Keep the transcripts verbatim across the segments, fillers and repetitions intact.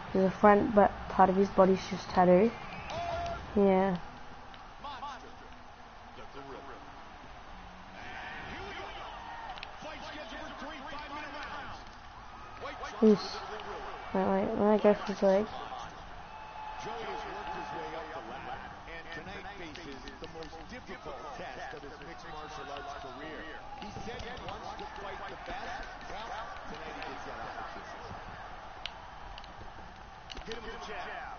The front but part of his body's just tattooed. Yeah. Who's... Wait, wait, let me go for his leg. Difficult test of his mixed martial arts career. He said he wants to fight the best. Well, tonight he gets that opportunity. Hit him with a jab.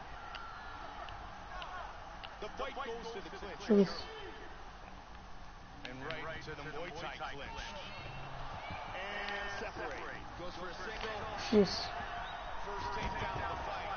The fight goes to the clinch. Jeez. And right to the Muay Thai clinch. And separate. Goes for a single. Jeez. First takedown of the fight.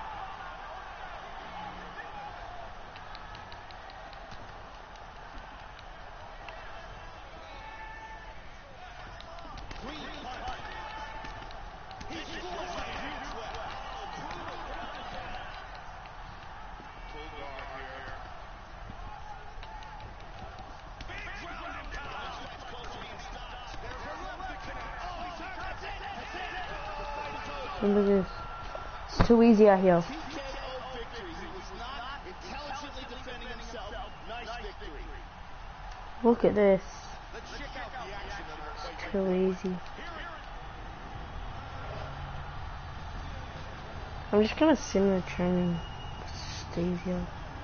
Look at this. It's too easy out here. Look at this. It's too easy. I'm just gonna sim the training. It's just easier.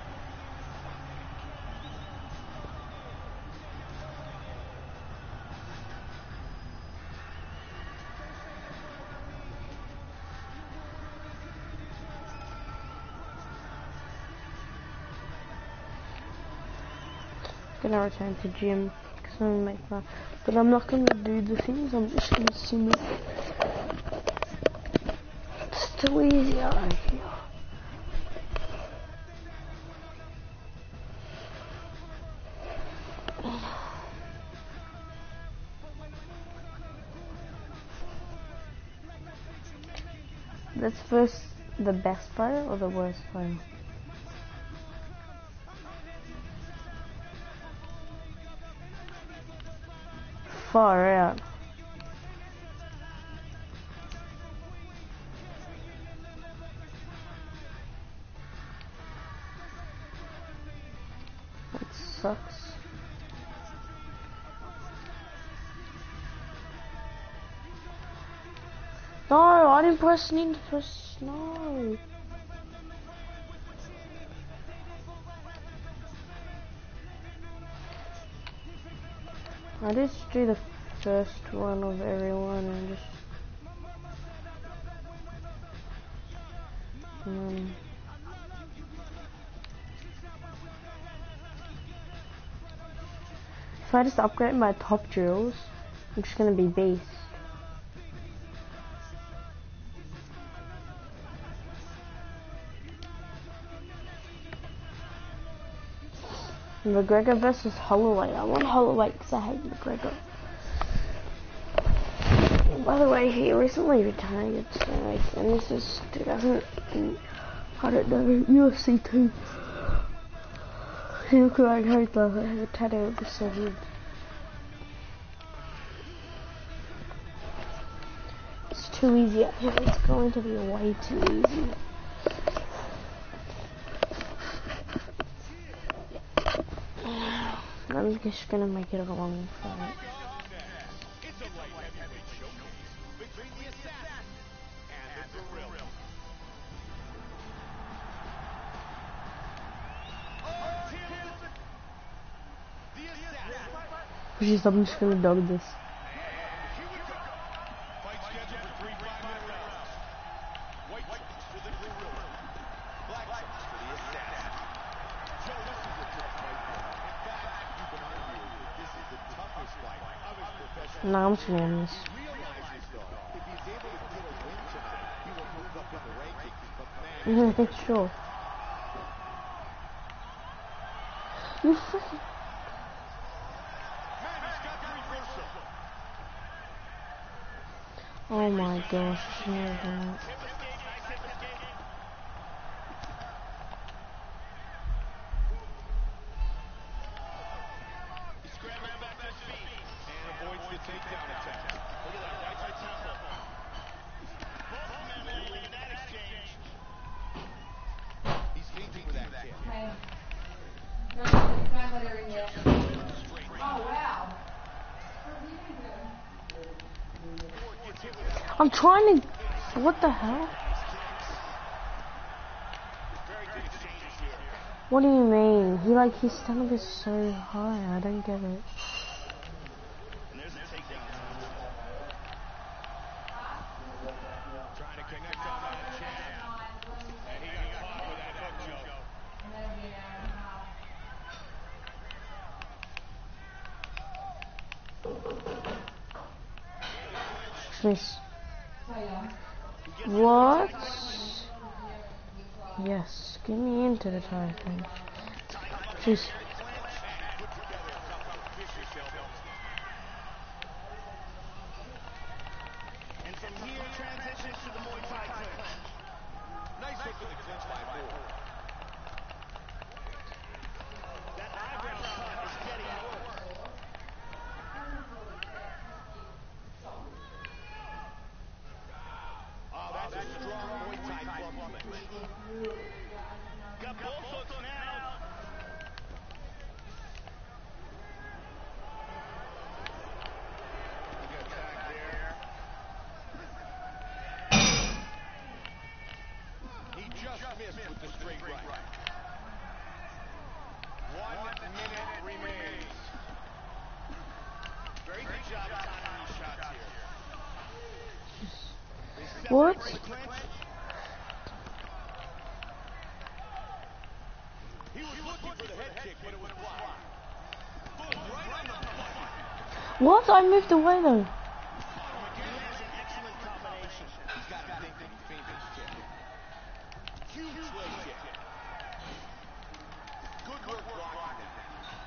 Gonna return to gym because I'm gonna make my, but I'm not gonna do the things. I'm just gonna sim it. It's too easy out here. That's first the best player or the worst player? Far out. That sucks. No, I didn't press need to press no. I just do the first one of everyone and just um, if I just upgrade my top drills, I'm just gonna be beast. McGregor versus Holloway. I want Holloway because I hate McGregor. By the way, he recently retired, so, and this is two thousand, I don't know, U F C two. He looked like Hitler, has a tattoo of the Soviet. It's too easy up here, it's going to be way too easy. I'm just gonna make it a long fight. Just, I'm just gonna dog this. No, I'm just gonna win this. Mm-hmm, sure. You freaking. Oh my gosh, I never done that. I'm trying to. What the hell? What do you mean? He like his stomach is so high. I don't get it. Trying to connect on that jab. And he got caught with that hook choke. Miss. What? Yes, get me into the tire thing. Jeez. And from here, transitions to the Muay Thai clinch. Nice hook to the clinch by Moore. That eyebrow cut is getting worse. Oh, that's a strong Muay Thai club clinch. Got both hooks now. He got tagged there. He just missed with the straight right. One minute remains. Very good job timing these shots here. What? He was looking for the head kick, but it was blocked. Boom, right on the button. What? I moved away though. McGinn has an excellent combination. He's got to think that he feinted his kick. Huge leg kick. Good work blocking that.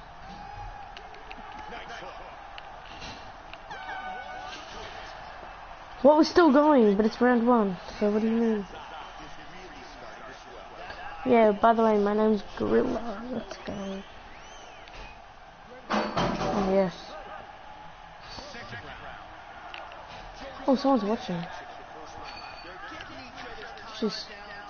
Nice hook. What was still going, but it's round one. So what do you mean? Yeah, by the way, my name's Gorilla. Let's go. Oh, yes. Oh, someone's watching. Just.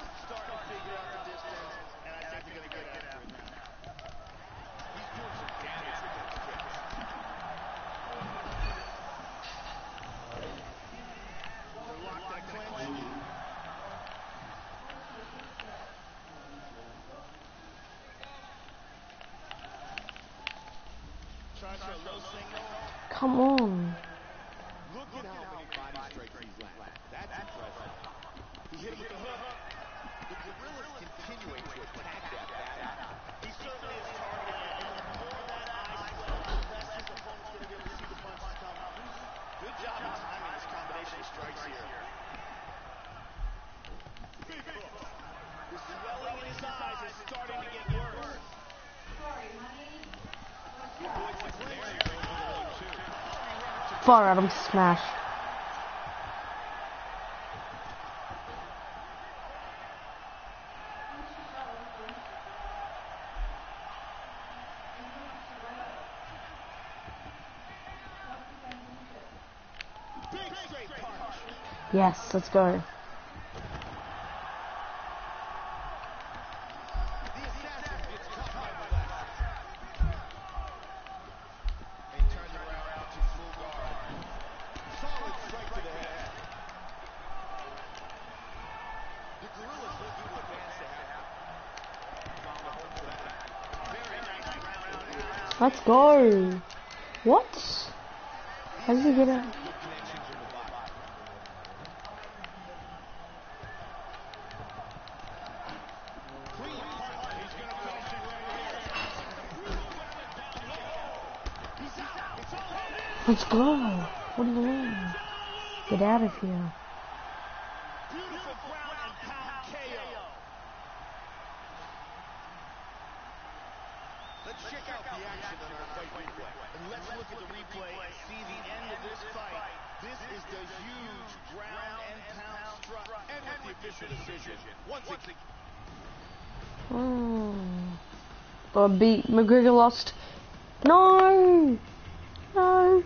Come on. Look at how many body strikes he's landed. That's impressive. He hit him with the hook. The Gorilla's continuing to attack that bad. He certainly is targeting it. And the more that eye swells, the less his opponent's going to be able to see the punches coming. Good job of timing this combination of strikes here. Big hook. The swelling in his eyes is starting to get worse. He avoids the clinch. There he goes with the leg too. Far out, I'm smashed. Big straight punch. Yes, let's go. The assassin gets caught by the left. And he turns around to full guard. Solid strike to the head. The Gorilla's looking to advance to half. Found a home for that. Very nice round. Let's go. What? How did he get out? Good connections in the body. Clean punch. He's going to finish it right here. He's out. It's all over. Let's go. What do you mean? Get out of here. Beautiful ground and pound K O. Let's check out the action on our fight replay. And let's look at the replay and see the end of this fight. This is the huge ground and pound strike. And with the official decision, once again. Hmm. Got beat. McGregor lost. No. No.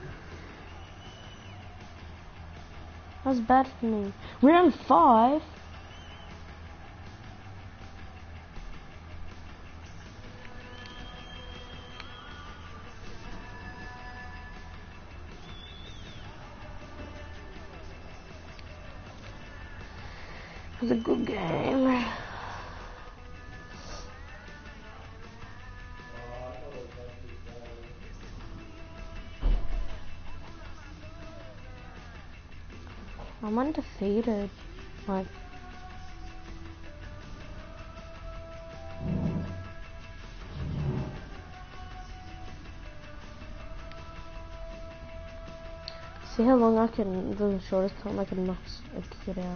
That was bad for me. Round five. was a good game. I'm undefeated. Like, see how long I can, the shortest time I can knock a kid out.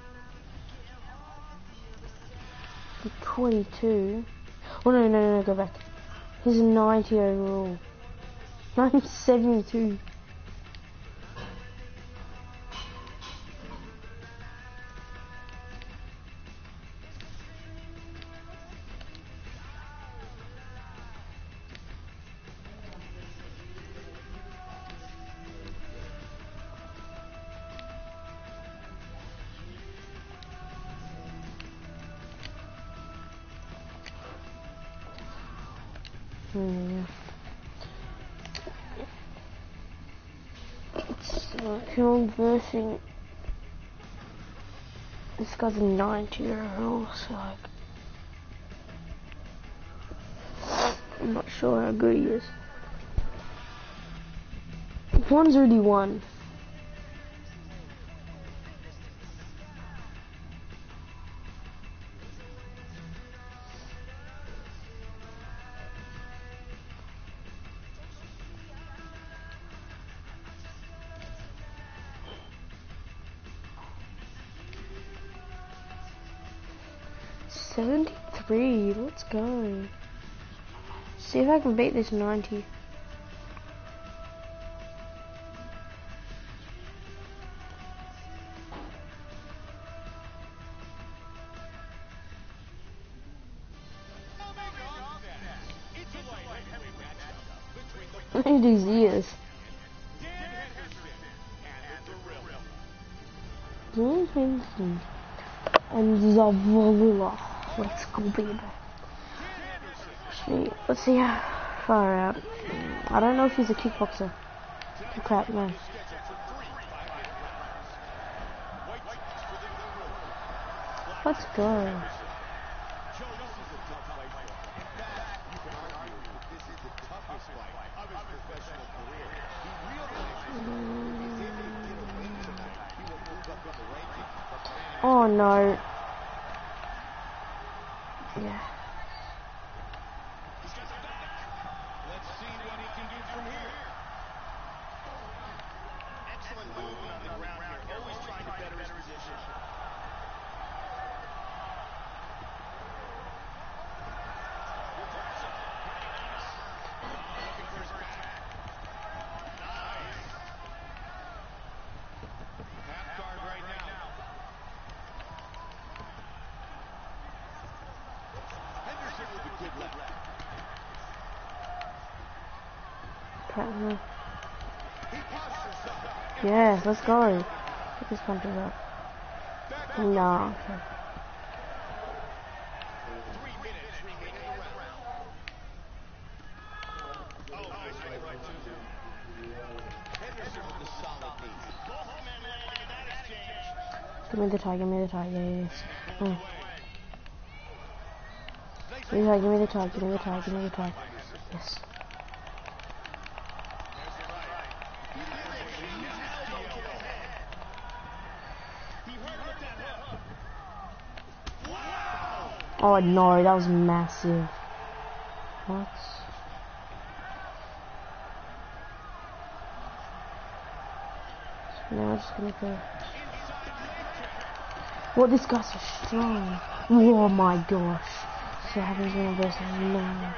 twenty-two. Oh no, no, no, no, go back. He's a ninety overall. I'm seventy-two. Hmm. It's like him versing. This guy's a ninety overall, so like, I'm not sure how good he is. One's already won. seventy-three, let's go. See if I can beat this ninety. Look at his ears. And Zavala. Let's go, baby. Actually, let's see how far out. I don't know if he's a kickboxer. Crap, no. Let's go. Oh no. Yeah. Let's see what he can do from here. Excellent movement on the ground here. Always trying to better his position. Looking for his back. Nice. Half guard right now. Henderson with a good left. Apparently. Yeah, let's go. Pick this punches up. Nah. Okay. Three minutes remaining in the round. Oh, nice right, right to him. Henderson with a solid knee. Both men landing in that exchange. Give me the tie, give me the tie, yeah, yes. Mm. Give me the tie, give me the tie, give me the tie, give me the tie. Yes. Oh no, that was massive. What? So now I'm just gonna go. What, this guy's so strong. Oh my gosh. So happens when I versus no.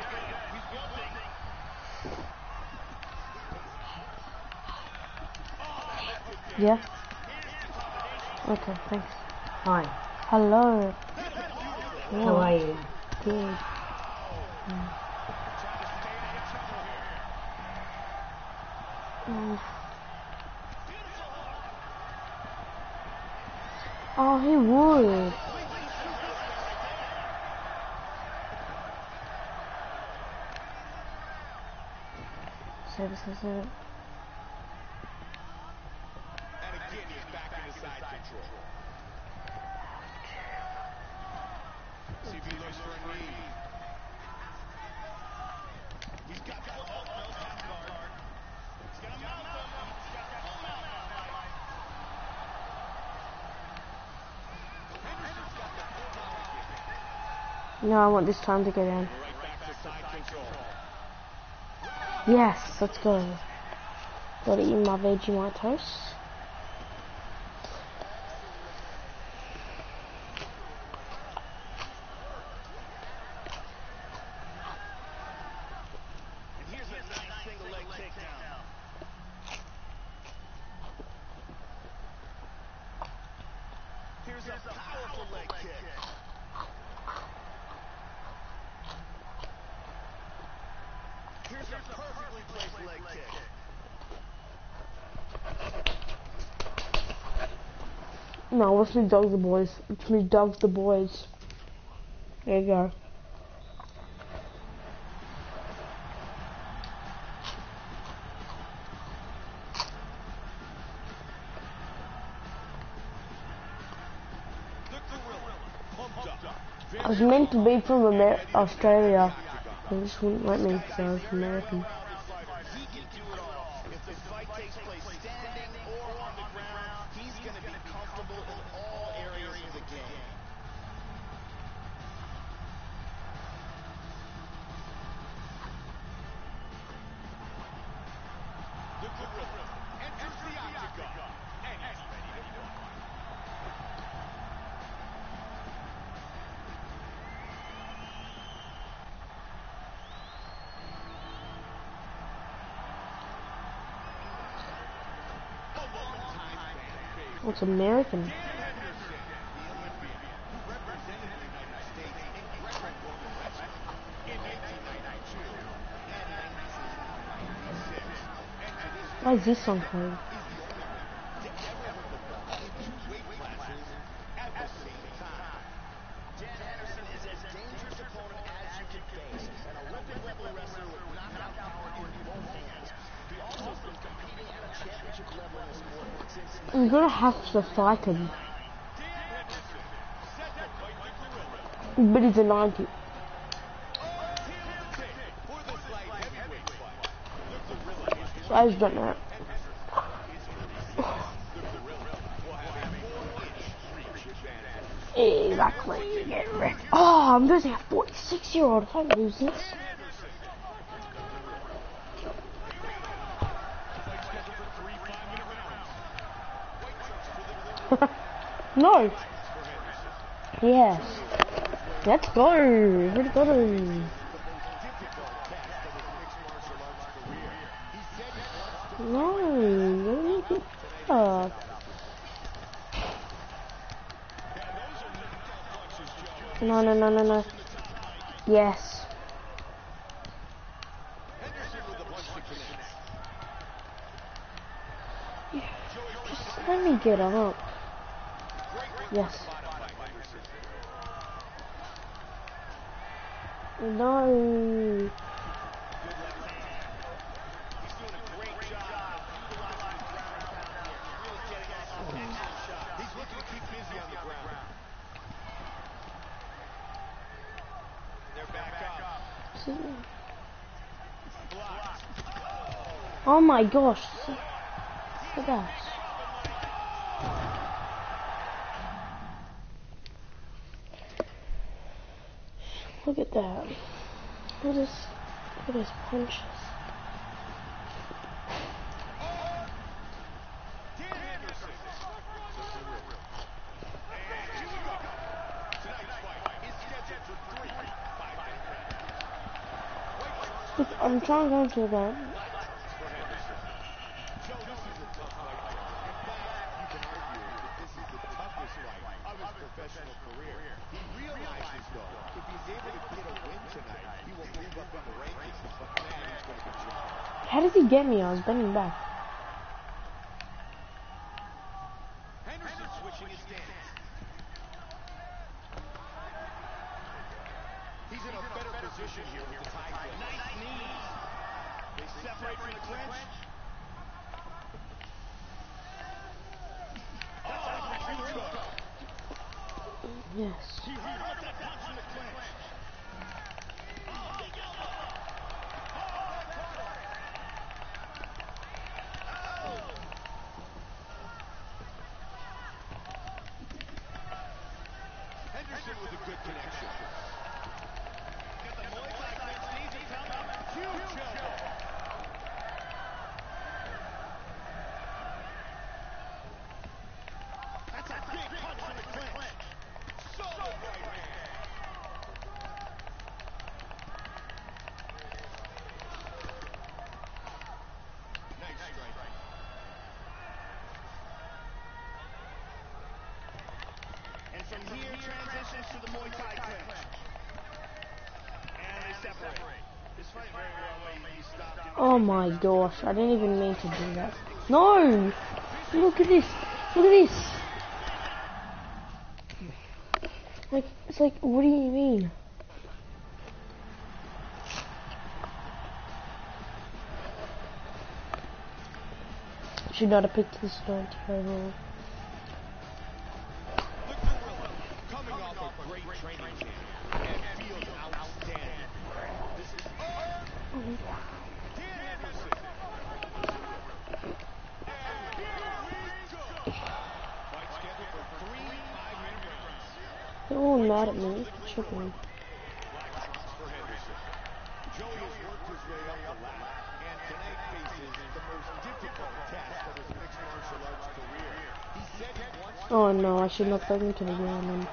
Yeah? Okay, thanks. Hi. Hello. How are you? Good. Mm. Mm. Oh, he would. Save it, save it, save it. And again, he's back in the side control. No, I want this time to go down. We're right back to side control. Yes, let's go. Gotta eat my Vegemite toast. And here's a nice single leg takedown. Here's a powerful leg kick. Here's a perfectly placed leg kick. No, let's me dog the boys. Let's me dog the boys. There you go. The gorilla, pumped up. I was meant to be from Amer Australia. They just wouldn't let me because I was American. He can do it all. If the fight takes place standing or on the ground, he's going to be comfortable in all areas of the game. The gorilla enters the octagon, and he's ready to fight. What's American? Why is this song playing? I'm gonna have to fight him. But he's a ninety. I just don't know. Exactly. Get wrecked. Oh, I'm losing a forty-six year old. If I lose this. No. Yes. Let's go. Let's go. No. Let me get up. No, no, no, no, no. Yes. Just let me get up. Yes. No. Oh my gosh. Look at that. Look at that. Look at his, look at his punches. Look, I'm trying to go into that. How did he get me? I was bending back. Henderson switching his stance. He's in a better position here with the tie grip. Nice knees. They separate from the clinch. Yes. He hurt that punch in the clinch. Henderson with a good connection. Got the Muay Thai clinch, knees are coming. Huge elbow. That's a big punch from the clinch. Solid right hand. Nice strike. And from here, transitions to the Muay Thai clinch. And they separate. This fight very well may be stopped. Oh my gosh, I didn't even mean to do that. No! Look at this! Look at this! Like, it's like, what do you mean? Should not have picked this start overall. The Gorilla, coming off a great training camp, and feels outstanding. This is oh, Dan Anderson. And here we go. Fight scheduled for three five-minute rounds. They're all mad at me. Tripping. Black trunks for Henderson. Joey has worked his way up the ladder, and tonight faces the most difficult test of his mixed martial arts career. He said he wants to Oh no, I should not throw him to the ground then.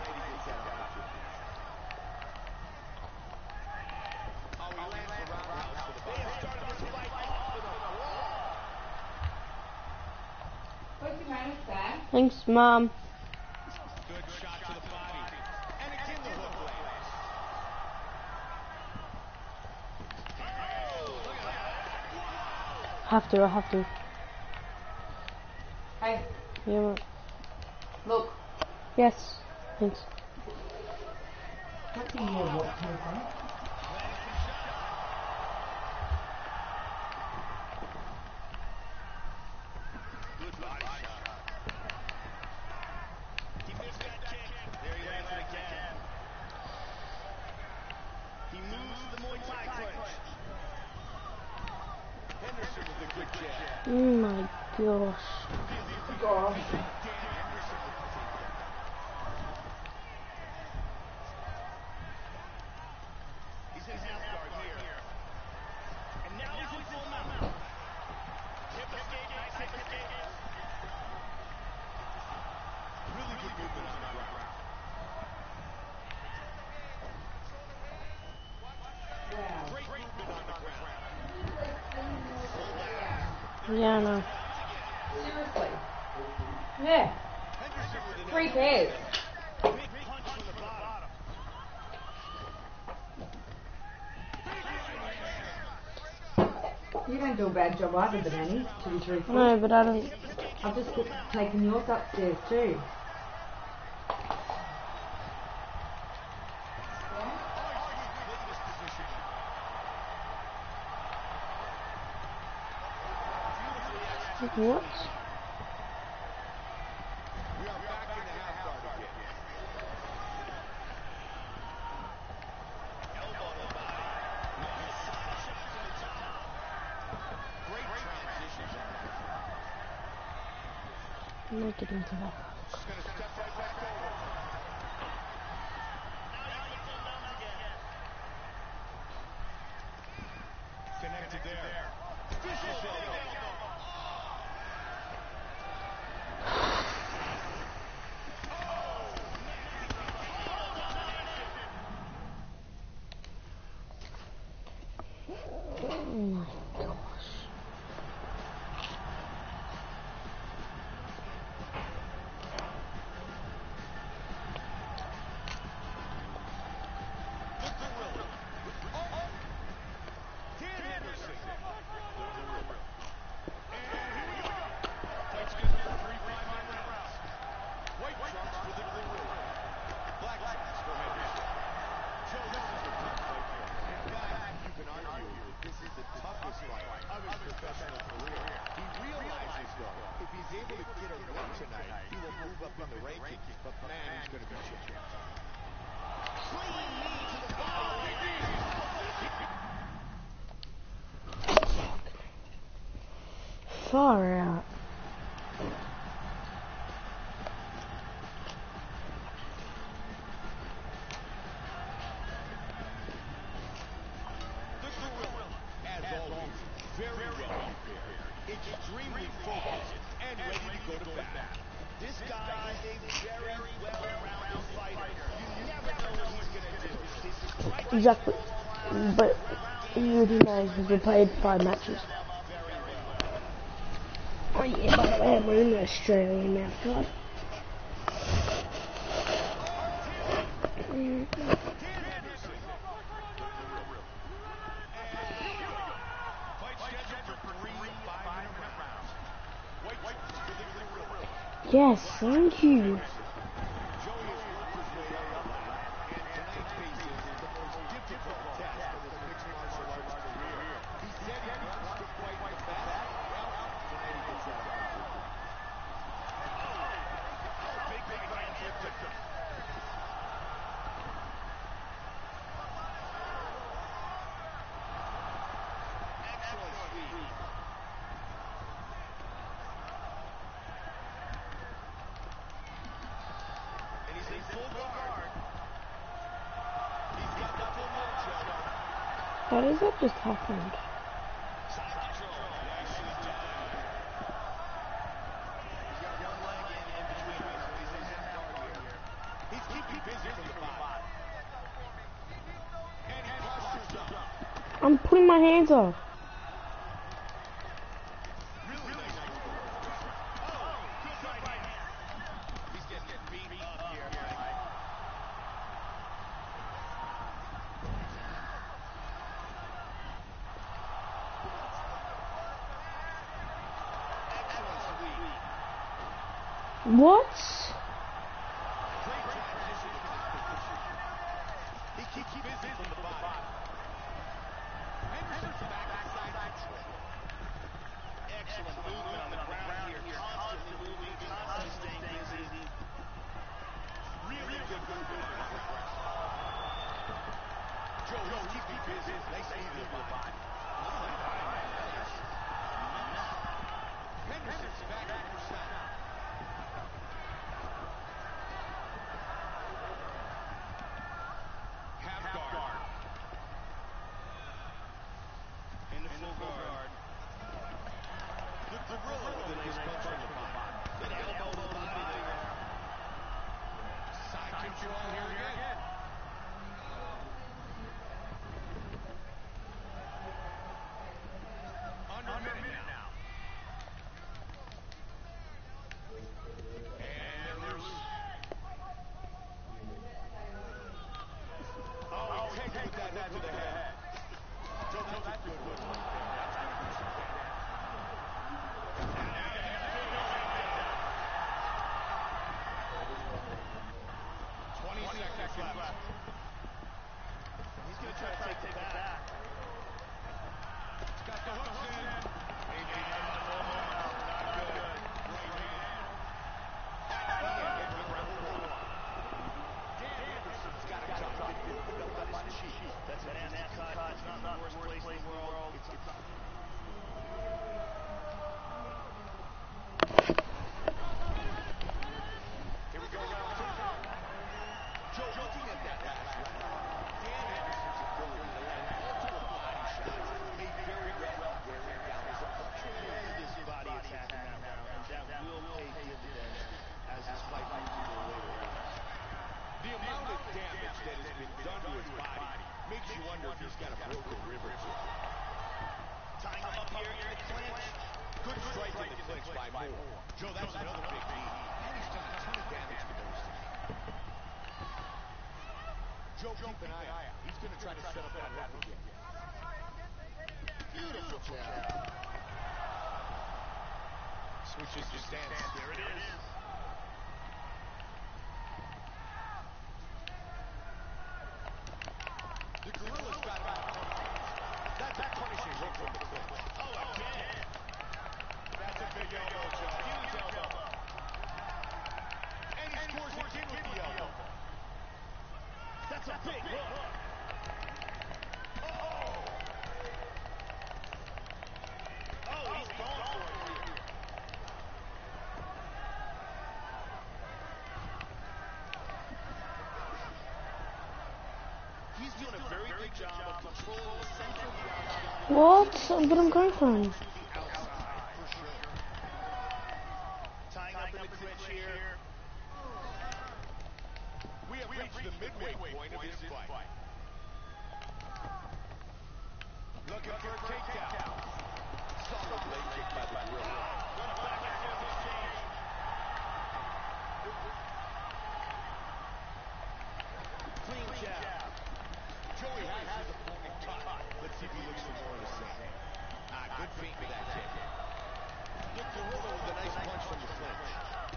Oh, he lands the roundhouse to the body. They have started this fight off with a brawl. What's your name, Sam? Thanks, Mom. Good shot to the body. And again the hook lands. Oh, look at that. Have to, I have to. Hey, Yeah, ma- look. yes. Thanks. What's in your watch, Nathan? Good body shot. He missed that kick. There he lands it again. He moves to the Muay Thai clinch. Henderson with a good jab. Oh my gosh. Gosh. Dan Henderson with the takedown. He's in half guard here. And now he's in full mount. Hip escape, nice hip escape. Really good movement on the ground. Wow. Great movement on the ground. Yeah, I know. Seriously. Yeah. Henderson with an Three elbow. pairs. Big punch from the bottom. You don't do a bad job either, Benani, to be truthful. No, but I don't. I've just put, taken yours upstairs too. What? We are back in the half guard again. Elbow to the body. Nice side shot to the top. Great transitions on the ground. I'm not getting to that. Just going to step right back over. Now he's in full mount again. Connected there. Vicious elbow. Oh my gosh. The Gorilla. Oh. Dan Anderson. The Gorilla. And here we go. Fight scheduled for three five-minute rounds. White trunks for the Gorilla. Black trunks for Henderson. Joe, this is a tough fight for him. In fact, you can argue that this is the toughest fight of his professional career. He realizes, though, if he's able to get a win tonight, he will move up in the rankings. But man, he's going to be challenged. Clean knee to the body. Far out. very well prepared, extremely focused, and ready to go to battle. This guy is a very well-rounded fighter. You never know what he's going to do. His striking Exactly. class, But grounding, you do know he's been played five matches. very well. Oh yeah, by the way, we're in the Australian map card. Mm. Yes, thank you. How does that just happen? I'm putting my hands off. What? He keeps busy from the bottom. Henderson's backside control. Excellent movement on the ground here. Constantly moving, constantly staying busy. Really good movement on the ground. Joe, Joe, keep me busy. Nice move to the body. Henderson's back at percent. Half guard. In the full guard. The gorilla with a nice punch from the bottom. Good elbow to the body there. Side control here again. Under a minute now. And they're loose. Oh, he takes with that head to the head. Joe, that's a good one right there. twenty seconds left. He's going to try to take it back. He's got the hooks in. He got the ball. Not good. Right hand. And gets round four. Dan Anderson's got a job. Didn't put up on his cheek. That's a nasty cut. It's not the worst place in the world. It's a Here we go, round two. Joe, looking at that last round, Dan Anderson's ability to land multiple body shots may very well be wearing down. There's a tremendous body attack in that round, and that will pay dividends as his fight moves into the later rounds. The amount of damage that has been done to his body makes you wonder if he's got a broken rib or two. Tying him up here in the clinch. Good strike in the clinch by Moore. Joe, that's another big knee. And he's done a ton of damage to those two. Joe, keep an eye out. He's going to try to set up that hook again. Beautiful jab. Switches to stance. There it is. The gorilla's got about That's a punishing hook from the clinch. Oh, again. That's a big elbow, Joe. Huge elbow. And he scores again with the elbow. That's a big hook. Oh. Oh, he's gone for it here. He's doing a very good job of controlling the center of the outside. What? But I'm going for him. To the outside, for sure. Tying up in the clinch here. We have reached the midway point of this fight. Looking for a takedown. Solid leg kick by the gorilla. Clean jab. Joey has his opponent caught. Let's see if he looks for more of the same. Ah, good feint for that kick. The gorilla with a nice punch from the clinch.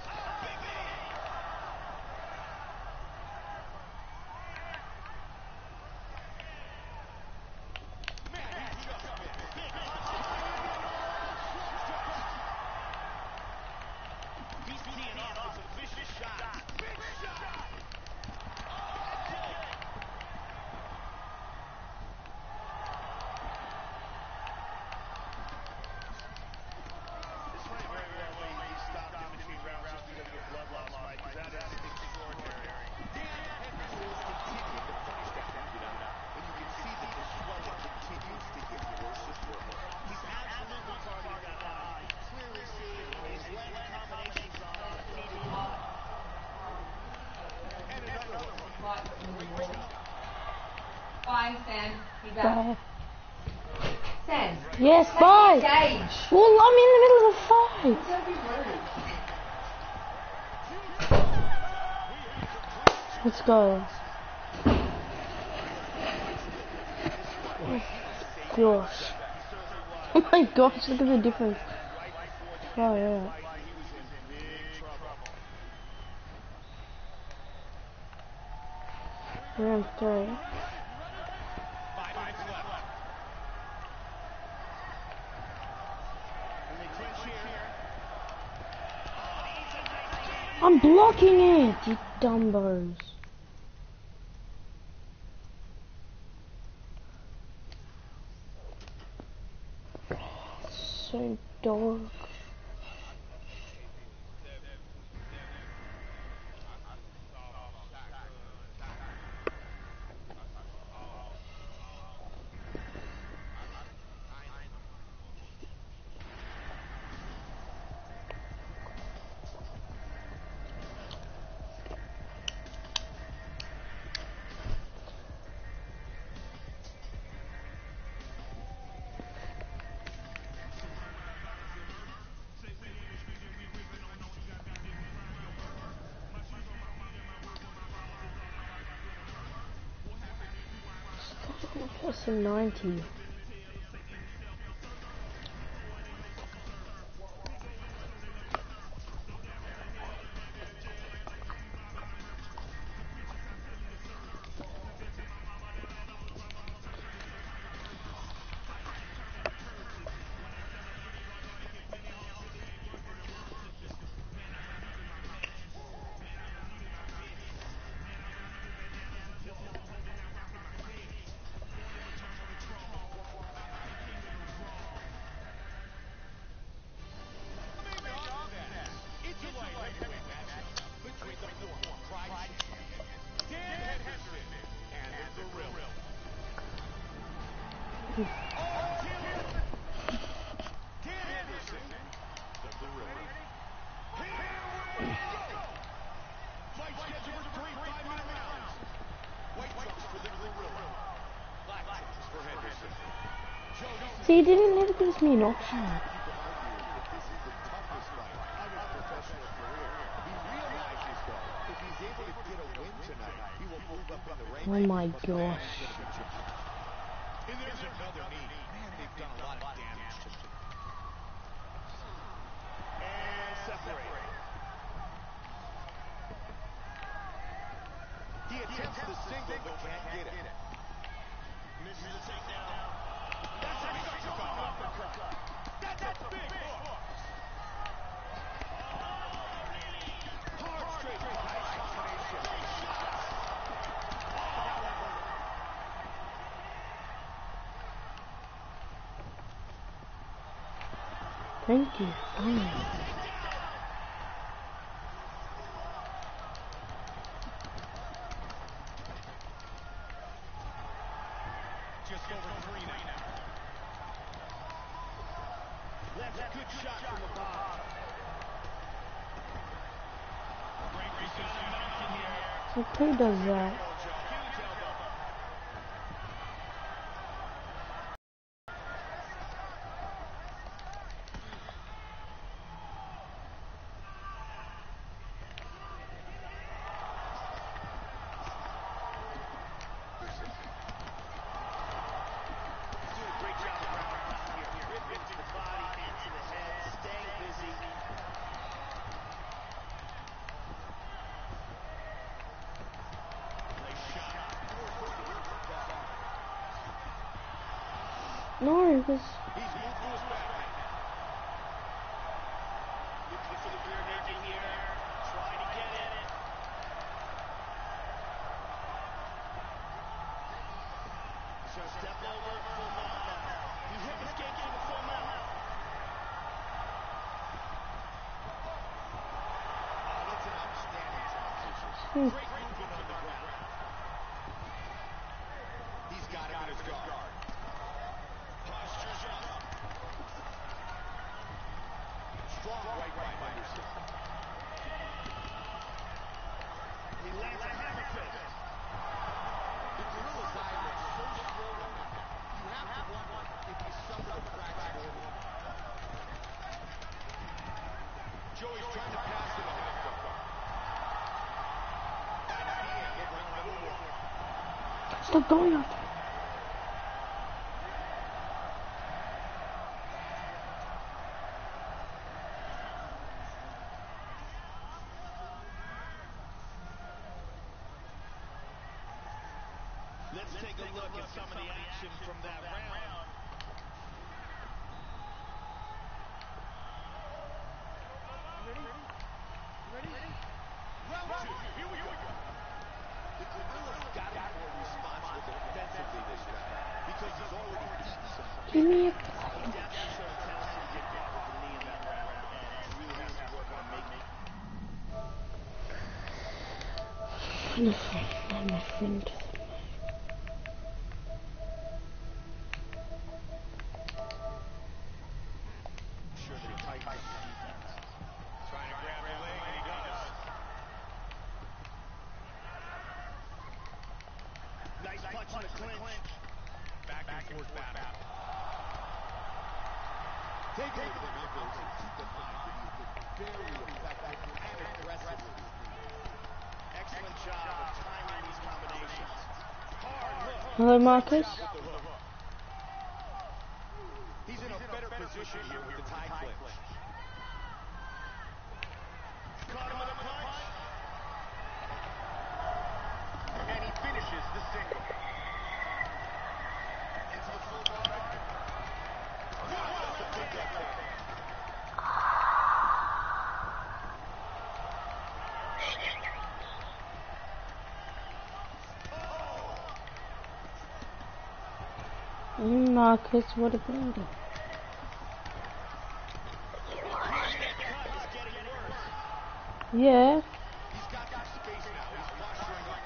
Bye, Stan. Be back. Bye. Stan. Yes, Take bye. Engage. Well, I'm in the middle of a fight. Don't be rude. Let's go. Gosh. Oh my gosh, look at the difference. Oh yeah. Round three. Five minutes left. And they clinch here. I'm blocking it, you dumbos. So dark. That's a ninety. See, he didn't never gives me an option. Oh my gosh. And there's another knee. Man, they've done a lot of damage to him. And separate. He attempts the single but can't get it. Misses the takedown. That's a strong uppercut. That's a big hook. Hard straight nice combination. Thank you. Mm. just over three now. That's a good shot from the bottom. Great position mounted here. So who does that? Huge elbow. No, because He's moved to his back. Looking for the rear naked here. Trying to get it. So step over, full mount now. He hip escapes from the full mount. Oh, that's an outstanding transition. Hmm. Great movement on the ground. He's got him in his guard. Postures up. Strong right by Henderson. He lands a hammer fist. The gorilla's eye looks so swollen. You have to wonder if he suffered a fracture or what. Joey's trying to pass him a hip guard. ninety-eight, hit round number one. stop going out there. Let's take a look at some of the action from that round. Ready? Ready? Round two. Here we go. The gorilla's got to be more responsible defensively this round because he's already eaten some. Give me a He definitely showed a tendency to get caught with the knee in that round, and he really has to work on making. I'm my friend. Sure that he tightens up the defense. Trying to grab the leg, and he does. Nice punch in the clinch. Back and forth battle. Take a look at the numbers and keep in mind that he's been very effective and aggressive with his knee. Excellent job of timing these combinations. Hard hook. Hello, Marcus. With the hook. He's in a better position here with the tie clinch. Caught him with a punch. And he finishes the single. Into the full guard. Good job to pick up there. Marcus, what about it? Yeah. He's got some space now. He's posturing up.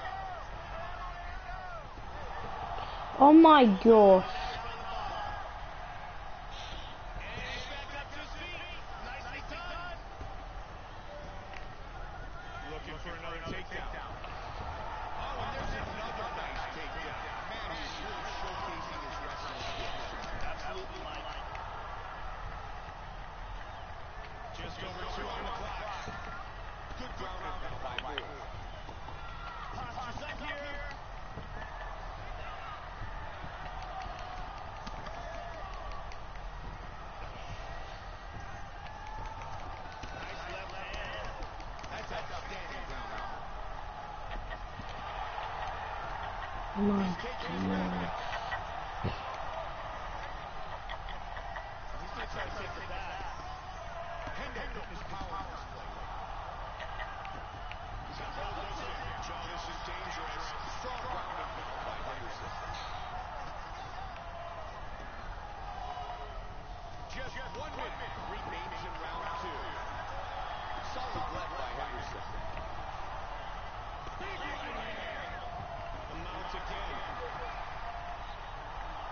Oh my gosh. And he's back up to his feet. Nicely done. Looking for another takedown. Oh, and there's another nice takedown. Man, he's really showcasing his wrestling skills. Absolutely, Mike. Just over two on the clock. Good ground and pound by Moore. Postures up here. Nice left hand. That's outstanding ground and pound. My He's taking his back God. now. He's going to try to take the back. Hendon putting his power on display right now. He's got elbows in. Joe, this is dangerous. Strong ground and pound by Henderson. Just one minute remains in round two. Solid left by Henderson. Big right hand. The mount again.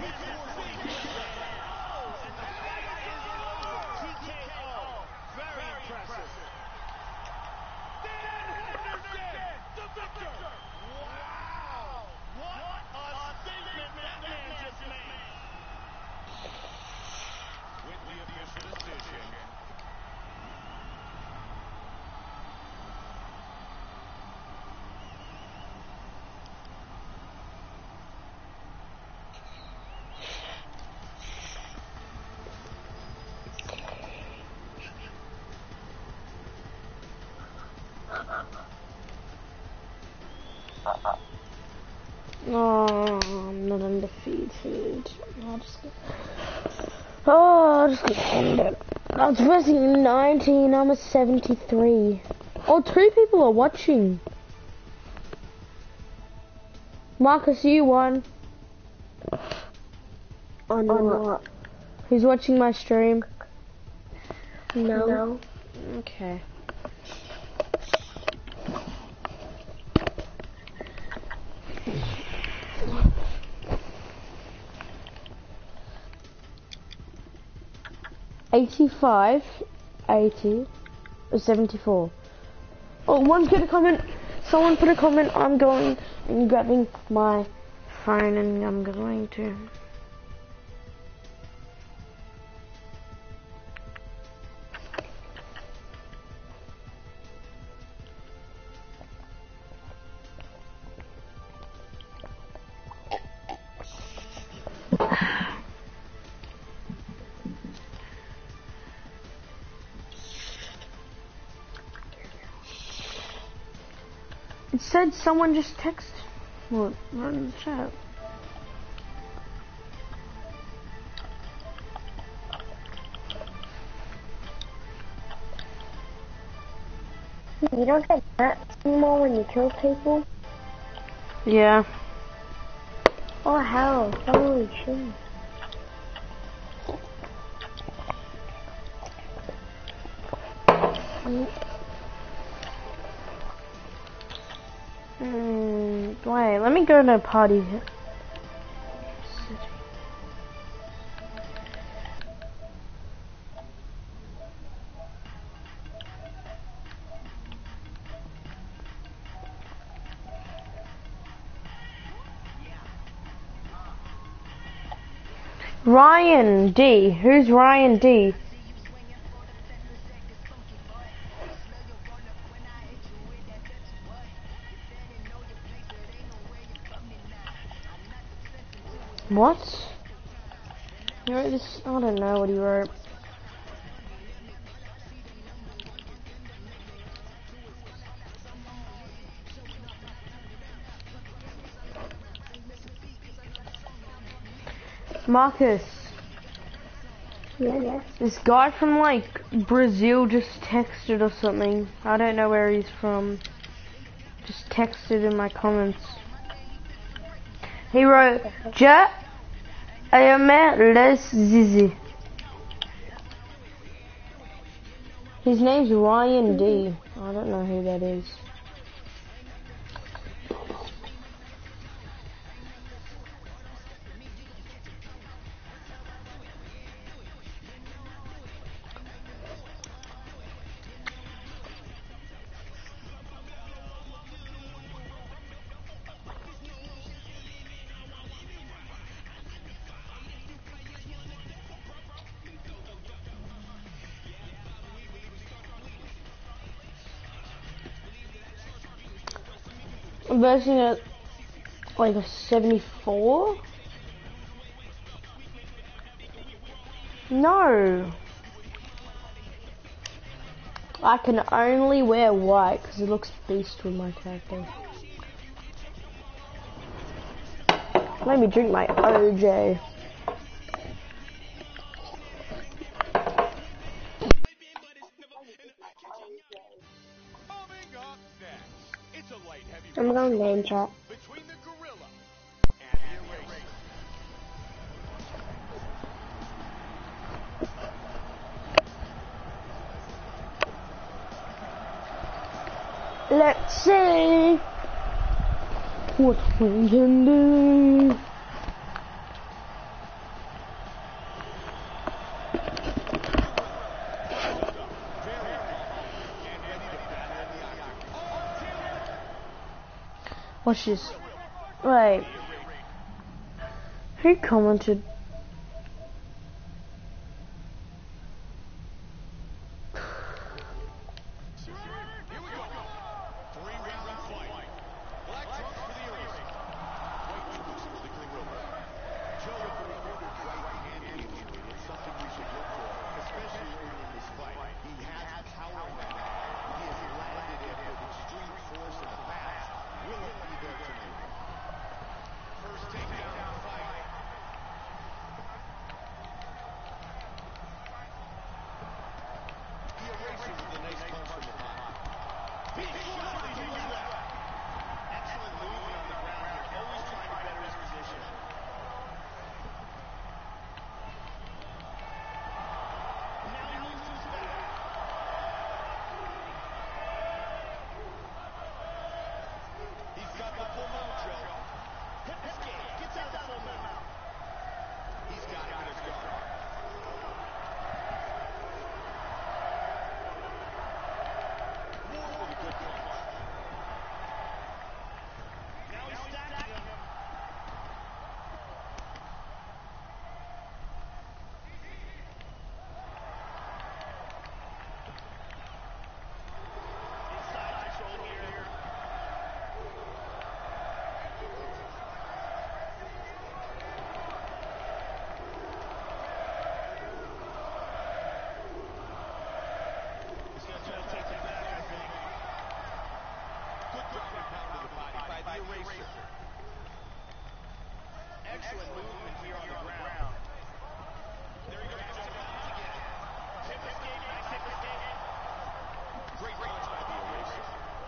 Oh, I'm not undefeated. I'll just get... Oh, I'll just gonna end it. I was pressing nineteen, I'm a seventy-three. Oh, two people are watching. Marcus, you won. On what? Who's watching my stream? No. no. Okay. eighty-five, eighty, or seventy-four. Oh, one put a comment. Someone put a comment. I'm going and grabbing my phone and I'm going to. It said someone just text. What? What in the chat? You don't get maps anymore when you kill people? Yeah. Oh hell, holy shit. Mm, wait, let me go to a party. Ryan D. Who's Ryan D? What? He wrote this. I don't know what he wrote. Marcus. Yeah, yeah. This guy from like Brazil just texted or something. I don't know where he's from. Just texted in my comments. He wrote, Ja, I am les Zizi. His name's Ryan D. I don't know who that is. I'm versing at like a seventy-four? No. I can only wear white because it looks beast with my character. Let me drink my O J. I'm going name chat. Between the gorilla and the eraser. Let's see what we can do. Watch this. Wait. Who commented? Excellent movement here on the ground. There he goes, jumping off again. Hip escape, nice hip escape. Great punch by the eraser.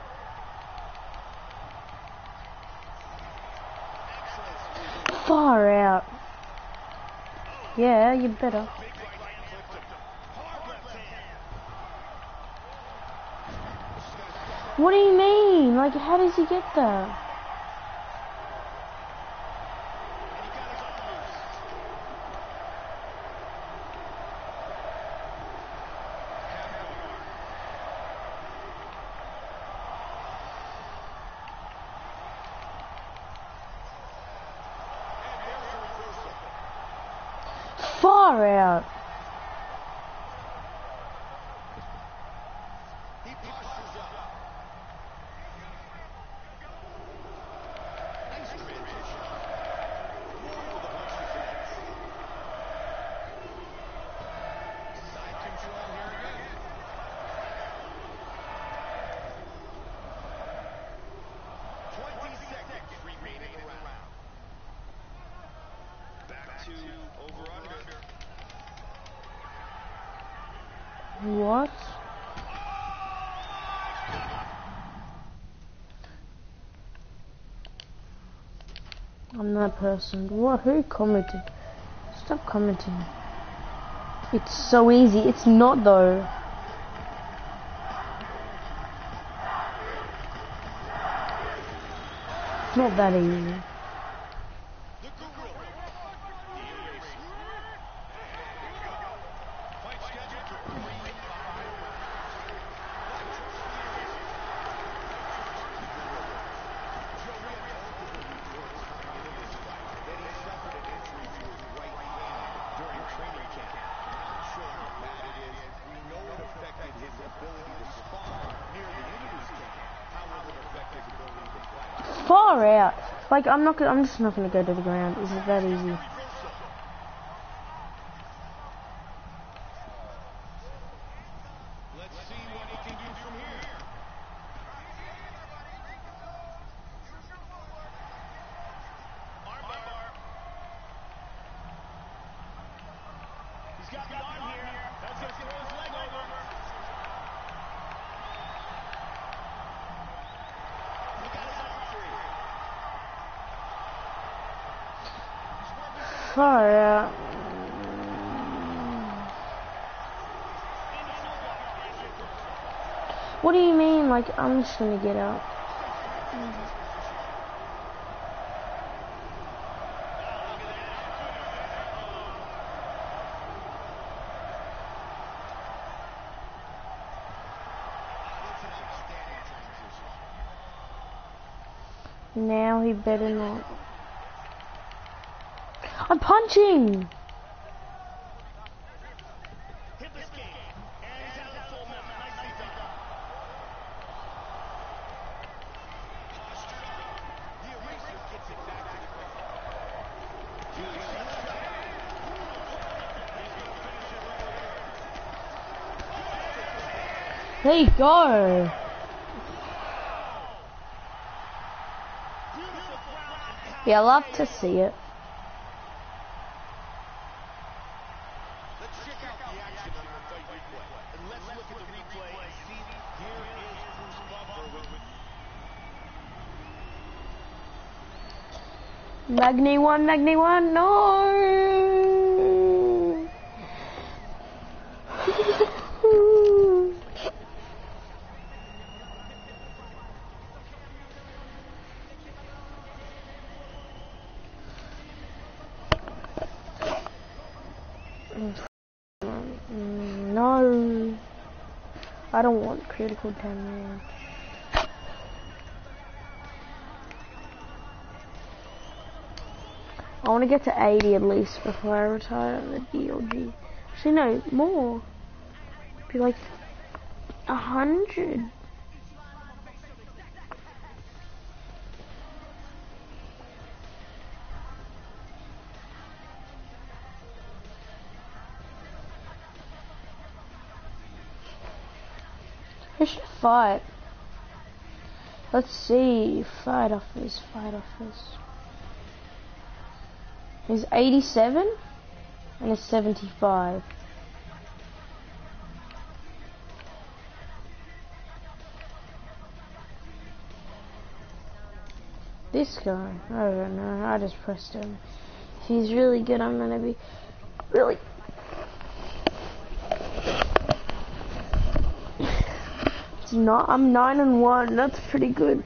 Excellent. Far out. Yeah, you better. Big right hand flipped him. Hard left hand. This is gonna stop. What do you mean? Like, how does he get that? And he got his arm loose. Half guard. And there's a reversal. Far out. He postures up. Nice transition. Ward with a punch that connects. Side control here again. Twenty seconds remaining in the round. Back to over under. What? I'm that person. What? Who commented? Stop commenting. It's so easy. It's not though. It's not that easy. The Gorilla. The Eraser. Fight scheduled for three five rounds. Black trunks for the Eraser. The Gorilla. Joe, we had multiple reports coming into this fight that he suffered an injury to his right hand during training camp. Not sure how bad it is. We know it affected his ability to spar near the end of his camp. How will it affect his ability to fight? Far out. Like, I'm not gonna, I'm just not gonna go to the ground. Is it that easy? Let's see what he can do from here. Arm bar. He's got the arm here. That's gonna throw his leg over. He got his arm free. He's working some Far out. into the block. Nice reversal. What do you mean? Like, I'm just gonna get out. Now he better not. I'm punching! Hit the skate. And he's out of the full mount. Nicely done. Postured up. The eraser gets it back to the ground. He's gonna finish it right here. There you go! Yeah, I love to see it. Let's check out the action on our fight replay. And let's look at the replay and see. Here is Bruce Buffer with Magni one, Magni one, no! No, I don't want critical damage. I want to get to eighty at least before I retire on the D L G. Actually, no, more. Be like a hundred. Who should fight? Let's see. Fight offers, fight offers. He's eighty-seven and a seventy-five. This guy, I don't know, I just pressed him. If he's really good, I'm gonna be really... It's not, I'm nine and one, that's pretty good.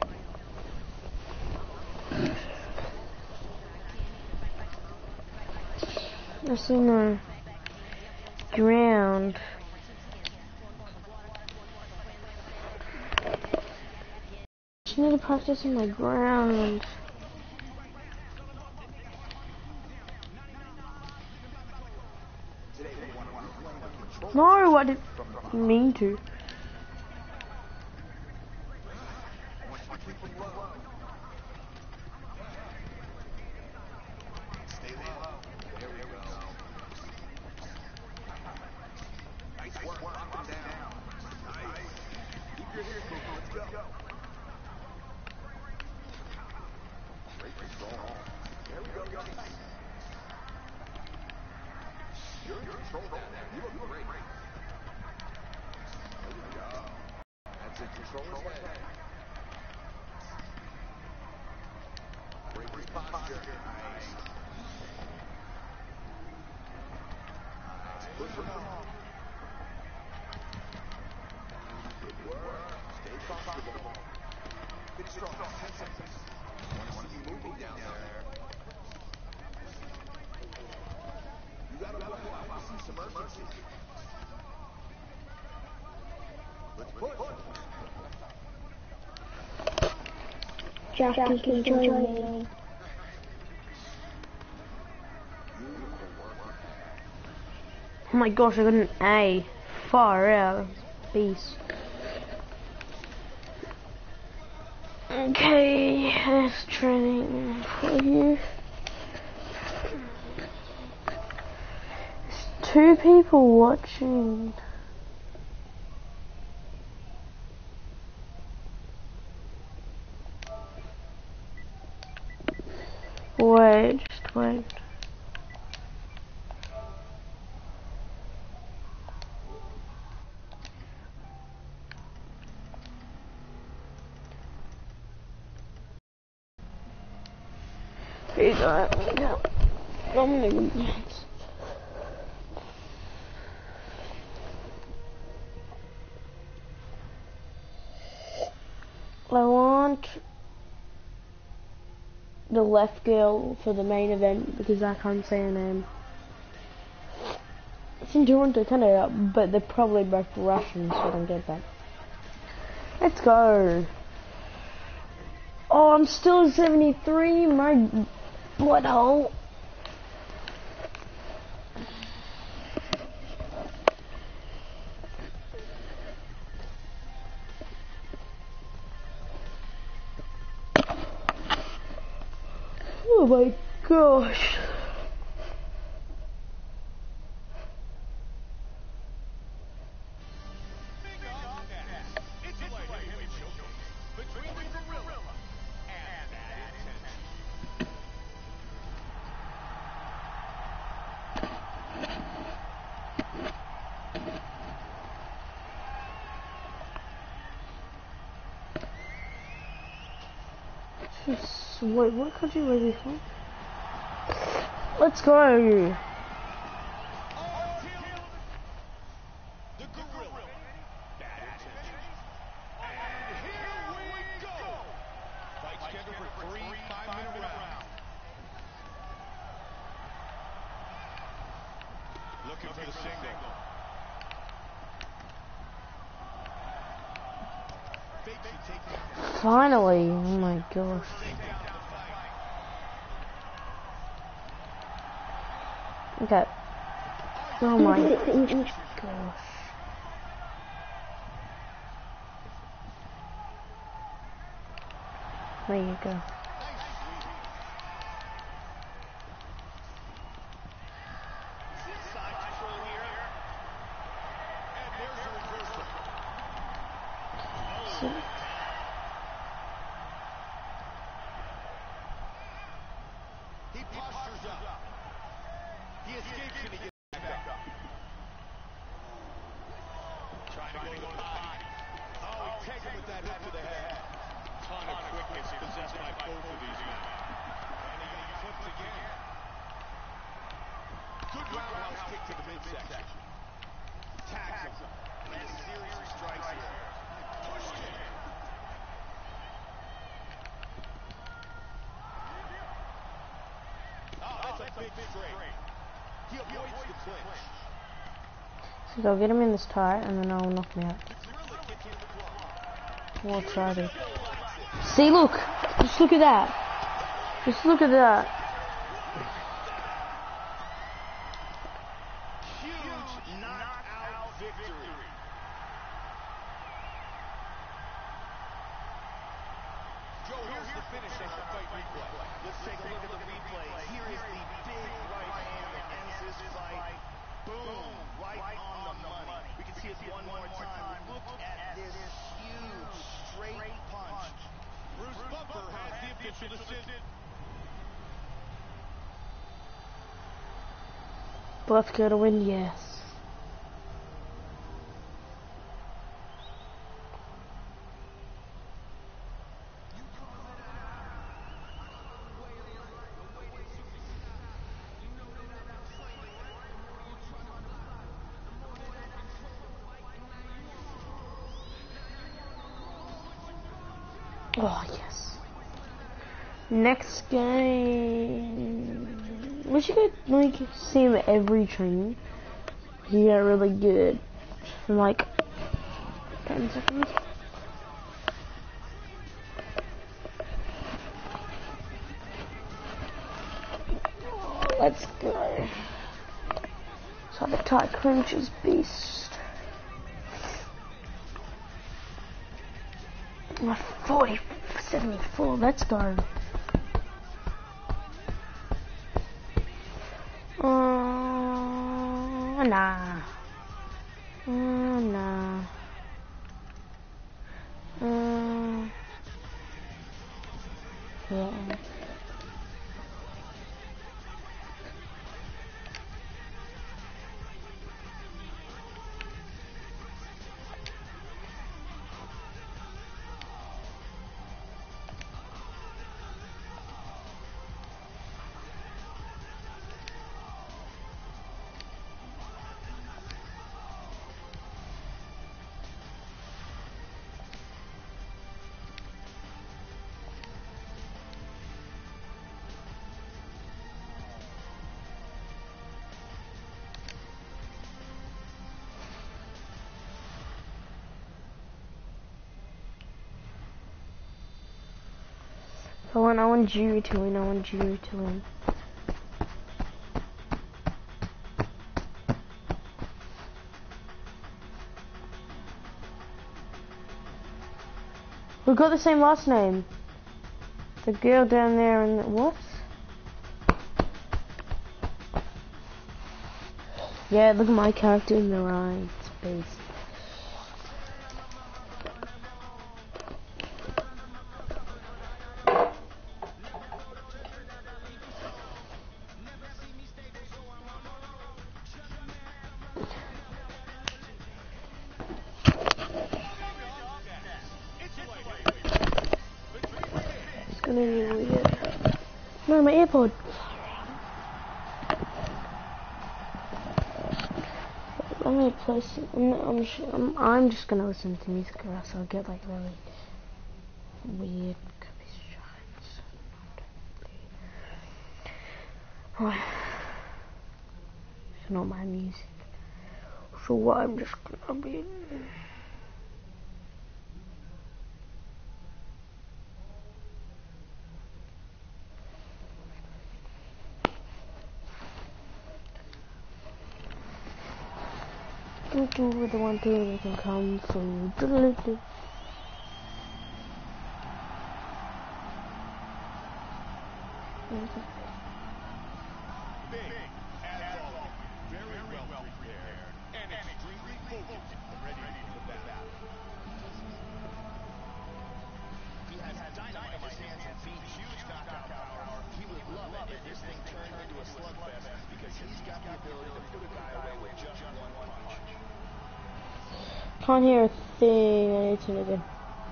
That's in the ground. I need to practice on my ground. No, I didn't mean to. Jackie can join me. Oh my gosh, I got an A. Far out. Beast. Okay, that's training for you. There's two people watching. Wait, just wait. Here you go. Yeah. I'm gonna go. I want the left girl for the main event because I can't say her name. It's Endurance to Canada, but they're probably both Russian, so I don't get that. Let's go. Oh, I'm still seventy-three. My butthole. Oh my gosh. It's a light heavyweight showcase between the Gorilla and Bad Intentions. Jeez, wait, what country were they from? Let's go. The Gorilla, Bad Intentions. And here we go. Fight scheduled for three five-minute rounds. Looking for the single. Finally, oh my gosh. Okay. Oh my gosh. There you go. So, He postures up. He escapes and he gets back up. Trying to go to the body. Oh, he takes him with that hook to the head. Ton of quickness possessed by both of these men. And he flips again. Good roundhouse kick to the midsection. Tags him. And a series of strikes here. Pushed him. Oh, that's a big straight. He avoids the clinch. so I'll get him in this tie and then I'll knock him out. We'll try to. See, look! Just look at that. Just look at that. Huge knockout victory. Joe, here's the finish on our fight replay. Let's take a look at the replay. Here is the big right hand that ends this fight. Boom, right on the money. We can see it one more time. Look at this huge straight punch. Bruce Buffer has the official decision. Buff's gonna win, yes. Oh, yes. Next game. We should get, like, see him every training. He got really good. For like ten seconds. Let's go. So the tight clinch is beast. forty, seventy-four, let's go. Uh, nah. Uh, nah. Uh, yeah. I want, I want jury to win. I want jury to win. We've got the same last name. The girl down there and the, what? Yeah, look at my character in the right space. It's gonna be weird. No, my AirPod. I'm gonna play some, I'm, I'm, I'm, I'm just gonna listen to music or else I'll get like really weird copyrights. Oh, it's not my music. So I'm just gonna be... with the one thing you can come through. Big, as always, very well prepared, and extremely focused, ready for the battle. He has dynamite in his hands and feet, huge knockout power. He would love it if this thing turned into a slugfest because he's got the ability to put a guy away with just one punch. Can't hear a thing. I need to look again.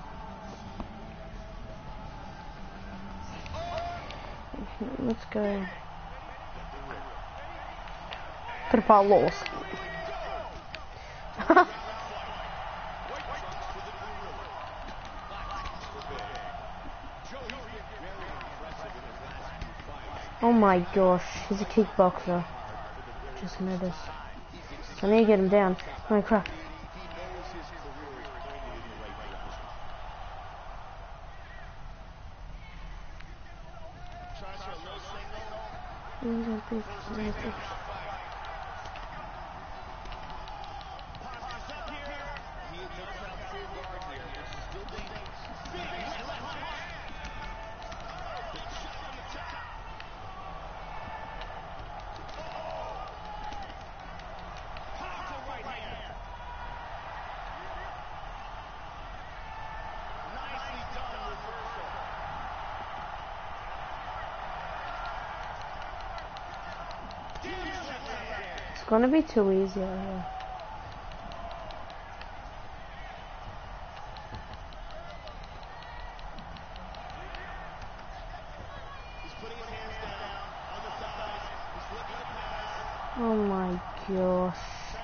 Let's go. Трипалос. Oh my gosh, he's a kickboxer. Just noticed. I need to get him down. Oh crap. It's gonna be too easy out here. Oh my gosh.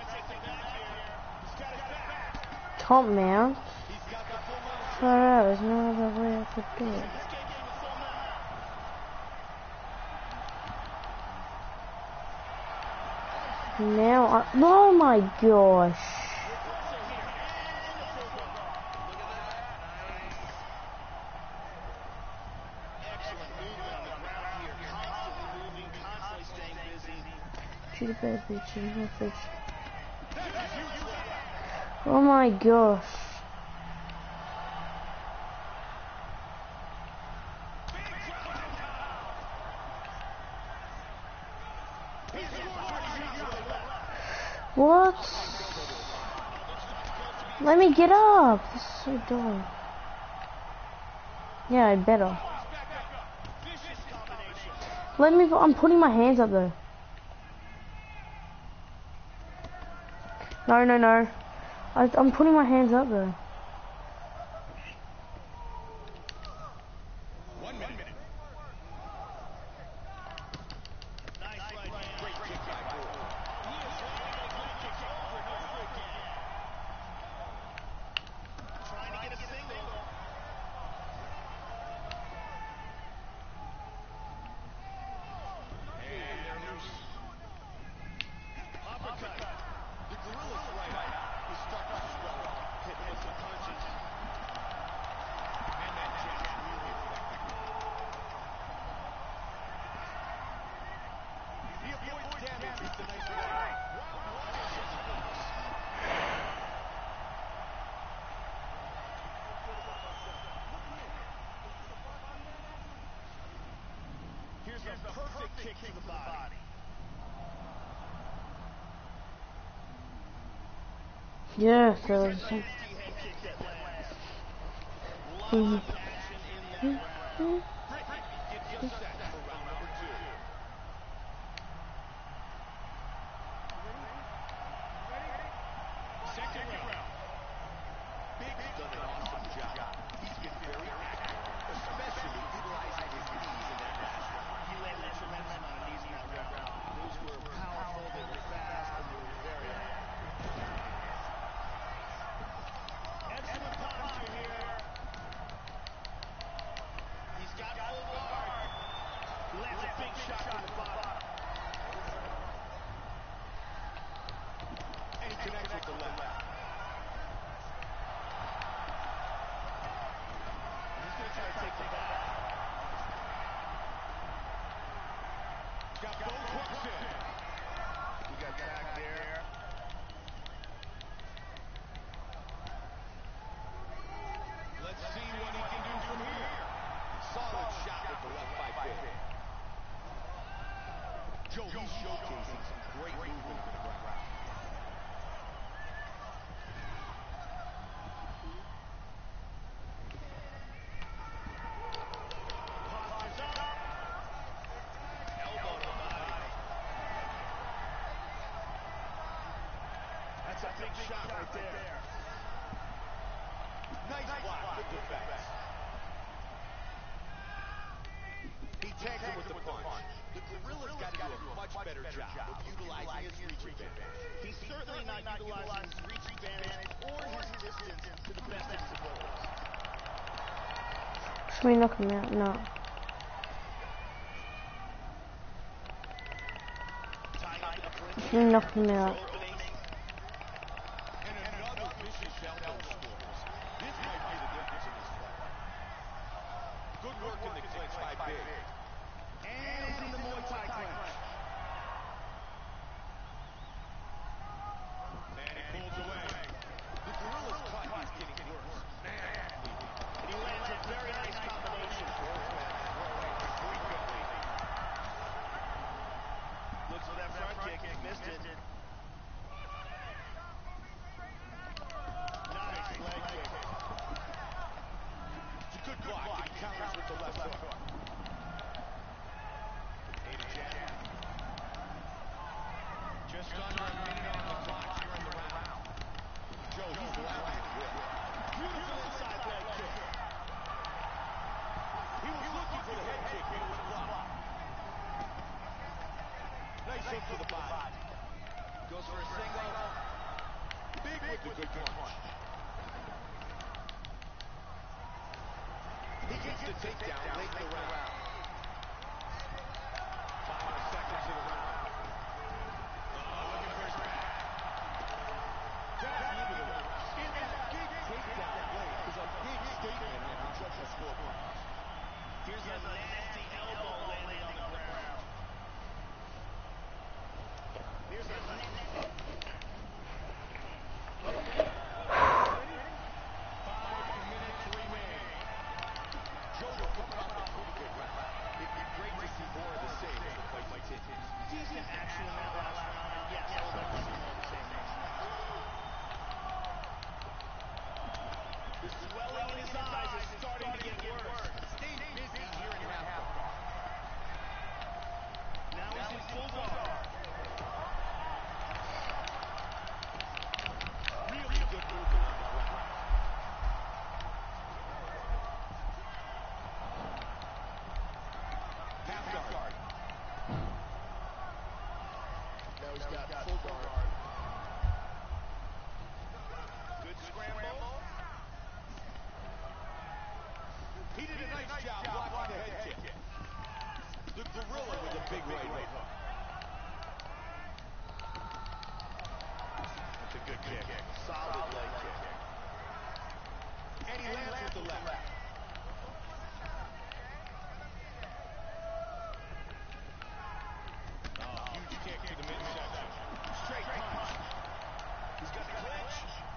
Top mount? Far out, there's no other way I could do it. Now I, oh my gosh. Shoot a bad bitch in her face. Oh my gosh. What? Let me get up. This is so dumb. Yeah, I better. Let me. I'm putting my hands up there. No, no, no. I, I'm putting my hands up there. One minute. Nice right hand. Great kick by Cole. He is landing a good kick over and over again. Trying to get a single. And there's uppercut. The Gorilla's right is stuck as well. Hit with the perfect kick to the body. Yeah, so it's Nasty head kick that lands. Lot Mhm. of action in that round. Brittany, get just set for round number two. Second round. Big's done an awesome job. He's been very active, especially utilizing his knees in that last round. He landed a tremendous amount of knees in that round. Those were powerful, they were fast, and they were very active. Excellent posture here. He's got full guard. He lands a big shot from the bottom. And he connects with the left. He's going to try to take the back. Got both hooks in. He got tagged there. Let's see what he can do from here. Solid shot with the left by Big. Joe, he's showcasing some great movement on the ground. Postures up. Elbow to the body. That's a big shot right there. Nice block, good defense. He tags him with the punch. The Gorilla's got to do a much better job of utilizing his reach advantage. He's certainly not utilizing his reach advantage or his distance to the best of his abilities. should we knock him out? No. Tying up the clinch. Should we knock him out? And another vicious elbow scores. This might be the difference in this fight. Good work in the clinch by Big. And he's in the Muay Thai clinch. And he pulls away. The Gorilla's cut is getting worse. Nasty. And he lands a very nice combination. Looks for that front kick. Missed it. Nice leg kick. It's a good block. He counters with the left hook. Eight a jab. Just under a minute on the clock here in the round. Joe, he's landing with. Beautiful inside leg kick. He was looking for the head kick, but it was blocked. Nice hook to the body. Goes for a single. Big with the good punch. He gets the takedown late in the round. Final seconds of the round. Oh, looking for his back. That's the end of the round. And that big takedown play is a big statement on the judges' scoreboard. Here's a nasty elbow landing on the ground. Here's a nice. Five minutes remain. Joe, we're coming off a pretty good round. It'd be great to see more of the same as the fight continues. Decent action in that last round, and yes, I would like to see more of the same next round. The swelling in his eyes is starting to get worse. Stay busy here in half guard. Now he's in full guard. Really good movement on the ground. Half guard. Now he's got full guard. Good scramble. He did a nice job blocking the head kick. The Gorilla with a big right hook. That's a good kick. Solid leg kick. And he lands with the left. Oh, huge kick to the midsection. Straight punch. He's got the clinch.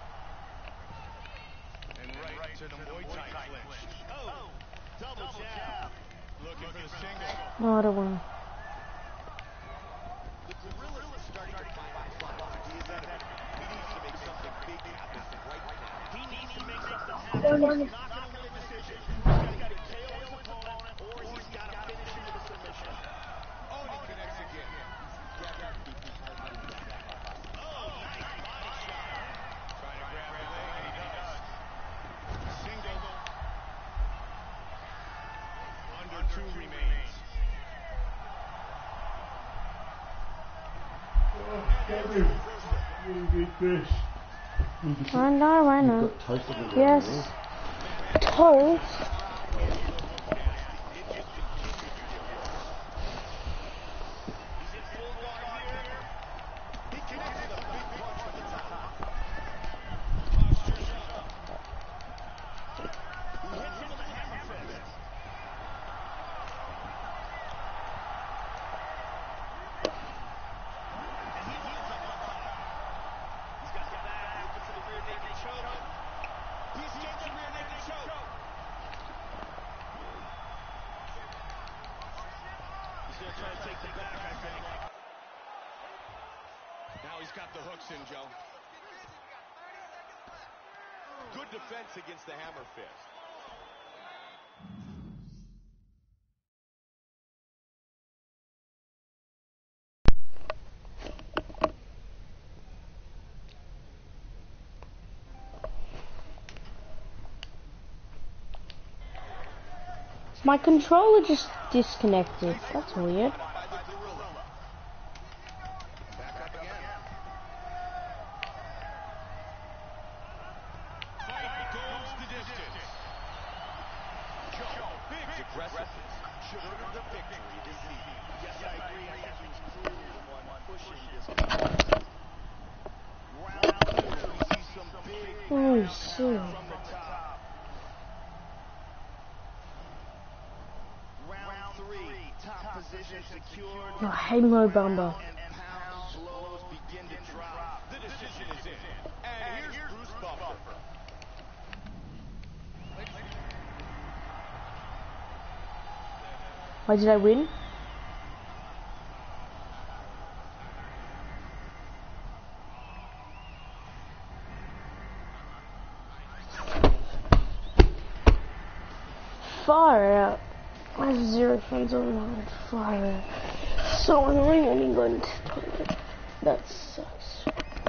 And right to the Muay Thai clinch. Oh, double jab. Looking for the single. No, I don't want. don't know. Not going to win a decision. He's got to either K O his opponent or he's got to finish him with a submission. Oh, and he connects again. He's got to be targeting that. Oh, nice body shot. Trying to grab the leg, and he does. Single. Under two remains. I know, I know. Yes. Toast. Now he's got the hooks in, Joe. Good defense against the hammer fist. My controller just disconnected. That's weird. Oh shit. Round three, top position secured. Oh, Halo Bumba. And pound blows begin to drop. The decision is in. And here's Bruce Buffer. Why did I win? Far out. I have zero friends online. Far out. So annoying when you go into toilet. That sucks.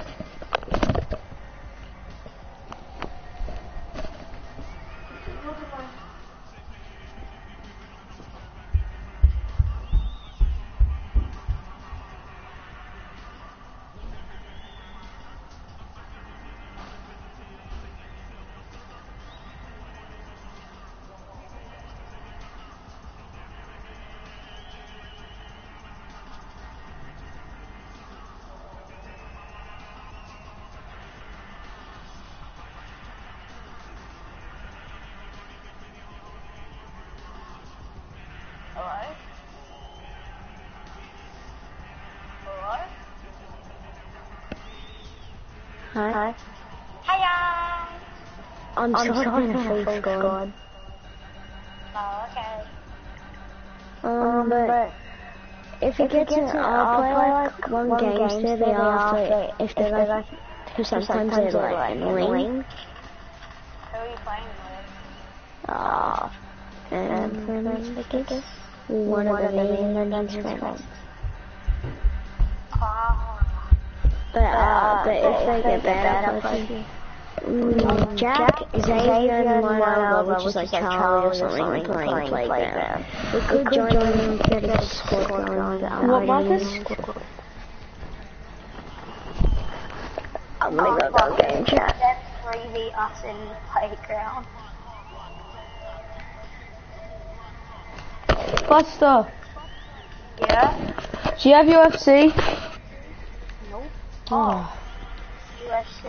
Hi. Hiya! I'm, I'm sorry, sorry for for face God. God. Oh, okay. Um, Um, but, but if you if get you to, get to, I'll play I'll like play one, one game game steady steady after, after, if they're if like, they're like, who sometimes sometimes they're they're like like annoying. annoying. Who are you playing with? Ah, and Um, friends, I guess. One, One of them even even and his his friends. friends. Ah. But, uh, but but if they get bad, I'll play with you. Mm, Jack, Xavier, and one other, which is like Charlie or something, playing Playground. We could join them and get a squad going. What, Marcus? I'm gonna go go game chat. That's three v us in Playground. Buster, Yeah? do you have U F C? Nope. Oh. U F C.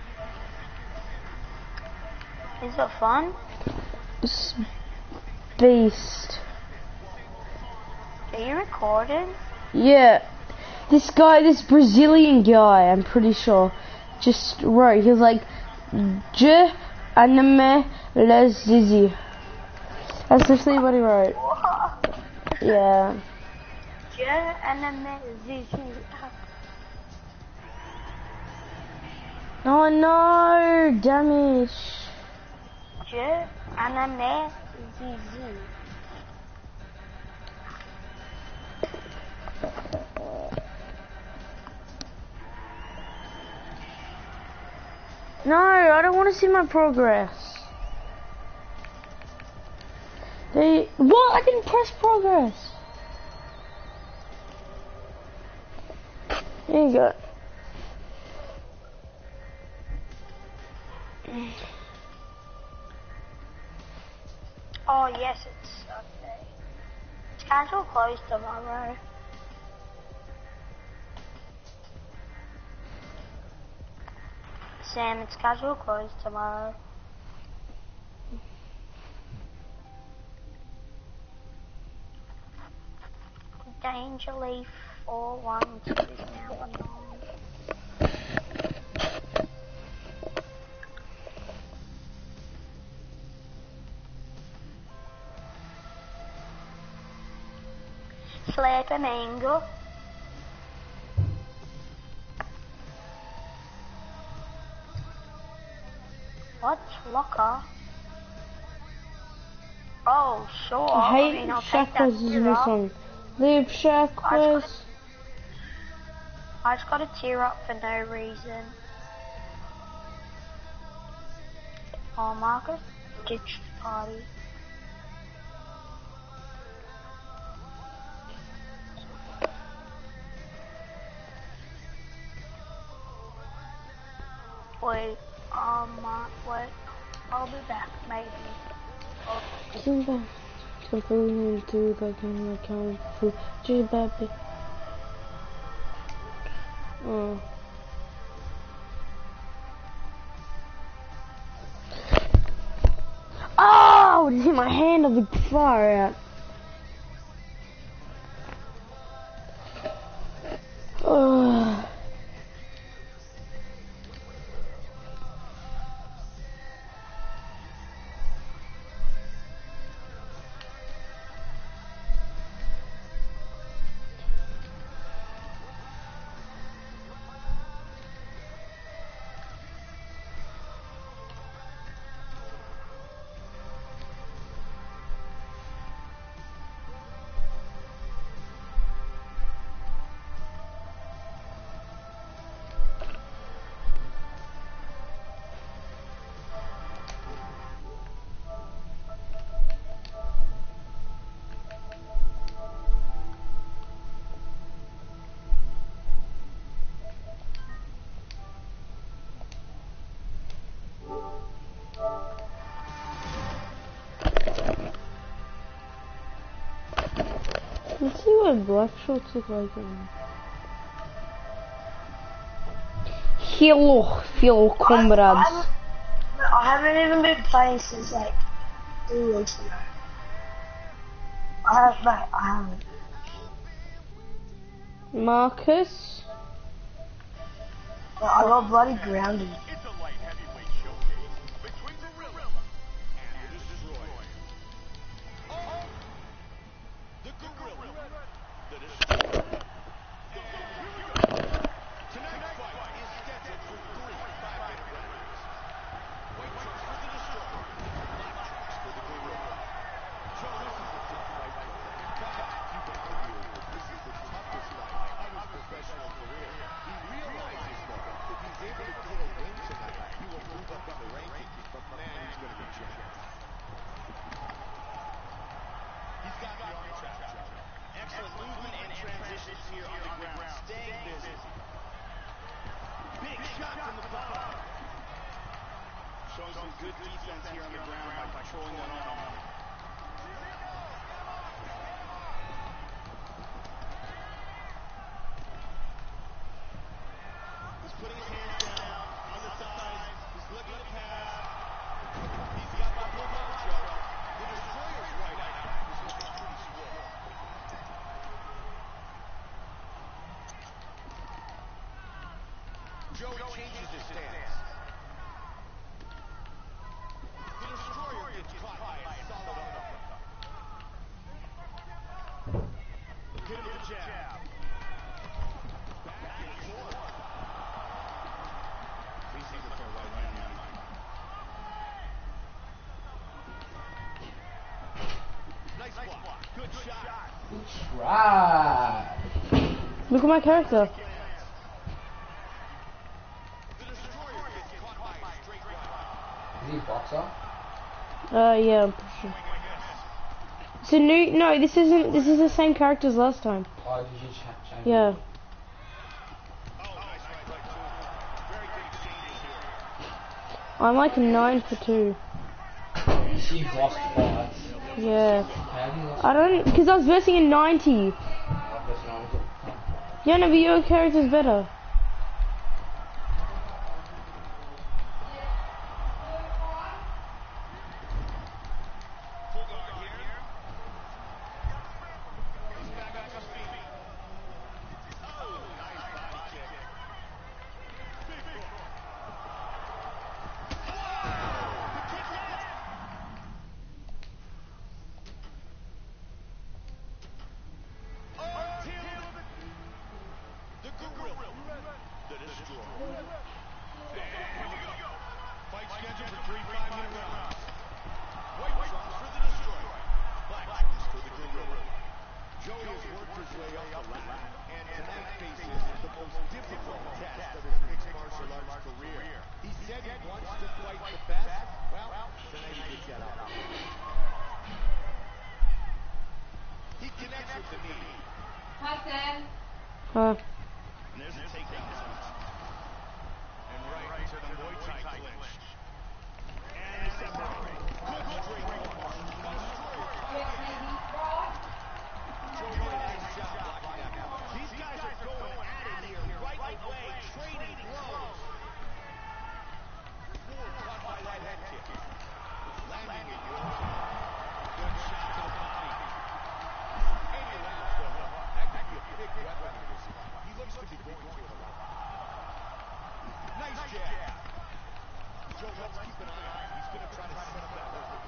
Is it fun? It's beast. Are you recording? Yeah. This guy, this Brazilian guy, I'm pretty sure, just wrote, he was like, Je anime les zizi. That's literally what he wrote. Yeah. Je anime zizi. Oh no, damage. Je anime zizi. No, I don't want to see my progress. They, what? I didn't press progress. There you go. Oh yes, it's Sunday. It's casual closed tomorrow. Sam, it's casual closed tomorrow. Danger Leaf four one two is now unknown. Flamingo. What? Locker? Oh, sure. I hate I mean, I'll take Shack that Quiz is tier new up. song. Leave Shack I just Quiz. got I just got a tear up for no reason. Oh, Marcus, ditch the party. Wait, um, uh, wait, I'll be back, maybe. Oh, Come back. Completely do like in my account for G baby. Oh. Oh! It hit my hand of the far out. Oh. Let's see what black shorts look like. Um. Hello, fellow comrades. I, I haven't even been playing since like three weeks ago. I have, mate, I haven't. Marcus. But I got bloody grounded. It's a light heavyweight showcase between Gorilla and the Destroyer. Oh, the Gorilla, the Destroyer. And here we go. Tonight's fight is scheduled for three five-minute rounds. White trunks for the Destroyer, black trunks for the Gorilla. So this is a tough fight. In fact, you can argue that this is the toughest fight of his professional career. He realizes, though, if he's able to get a win tonight, he will move up in the rankings, but man, he's going to be jacked. He's got the arm trap, Joe. Excellent movement and transitions here on the ground, staying busy. Big shot from the bottom. Showing some good defense here on the ground by controlling that arm. He's putting his hands down on the sides. He's looking to pass. He's got the full ball, Joe. The Destroyer's right eye is looking pretty swole. Joe changes his stance. The Destroyer gets caught by a solid uppercut. Hit him with a jab. Back in the corner. Easy with the right hand. Good try. Look at my character. Is he a boxer? Uh, yeah, I'm pretty sure. It's a new. No, this isn't. This is the same character as last time. Oh, did you cha change Yeah. it? I'm like nine for two. She lost twice. Yeah. How do you lost I don't. Because I was versing in ninety. Yeah, no, but your character's better. Hi, Sam. Uh, There's a takedown. And right to the Muay Thai clinch. And they separate. Good straight punch. Joey, nice job blocking that punch. These guys are going at it here right away, trading blows. Ford caught by that head kick. Landing it. Good shot to the body. And he lands the hook. That could be a big weapon in this fight. He looks to be going to it a lot. Nice jab. Joe, let's keep an eye on him. He's going to try to set up that hook.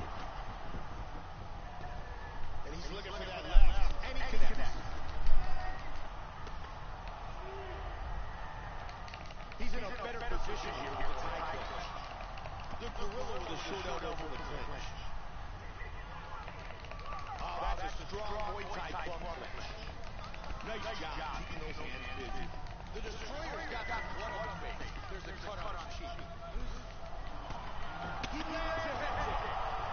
And he's looking for that left. And he connects. He's in a better position here with the tie clinch. The gorilla with a short elbow for the clinch. Oh, that's a strong Muay Thai plum clinch. Nice job keeping those hands busy. The Destroyer's got some blood on his face. There's a cut on his cheek. He lands a head kick.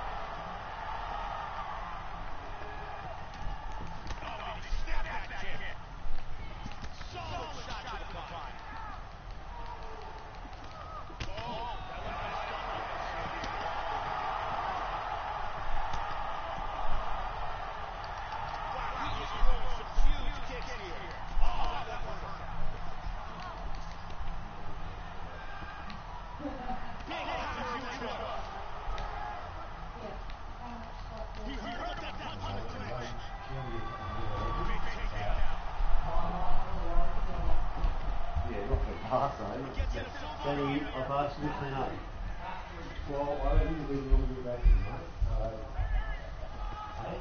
Oh, did he snap that kick? Solid shot to the body. Oh, that was messed up. Wow, he is throwing some huge kicks here. Oh, that one hurt. Big huge one. He hurt that punch in the clinch. Big takedown. Yeah, not for pass though. Benny, I've asked you to clean up. Well, I don't think we will be back in, mate. So, hey?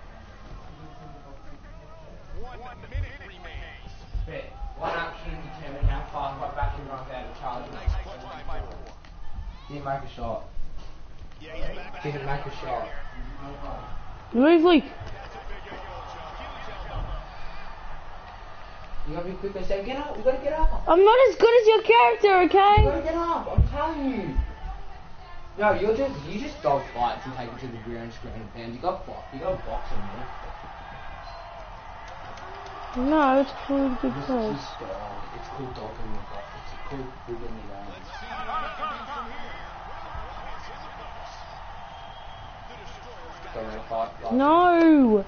One minute remains. Bet. One action determine how far my battery runs out of charge. Nice punch by Michael. Didn't make a shot. Yeah, he's back. Didn't make a shot. move, Luke. That's a big elbow, Joe. Huge elbow. You gotta be quicker, Sam. Get up. You gotta get up. I'm not as good as your character, You okay? gotta get up. I'm telling you. No, you're just you just dog fights and take it to the ground, screaming and pounds. You got box. You got boxing, man. No, it's called good This clothes. is dog. It's called dogging the box. It's called friggin' the game. Let's see what he can do from here. It's in the books. The Destroyer's got Don't wanna fight. fight. No.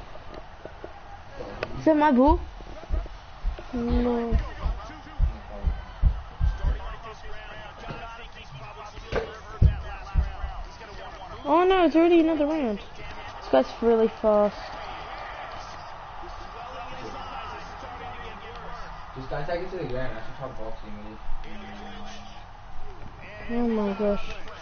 Dog. Is that my ball? No. starting like this round. You gotta think he's probably still hurt that last round. He's gonna want to Oh no, it's already another round. This guy's really fast. The swelling in his eyes is starting to get worse. Just don't take it to the ground. Actually try boxing with it. In the clinch. Oh my gosh.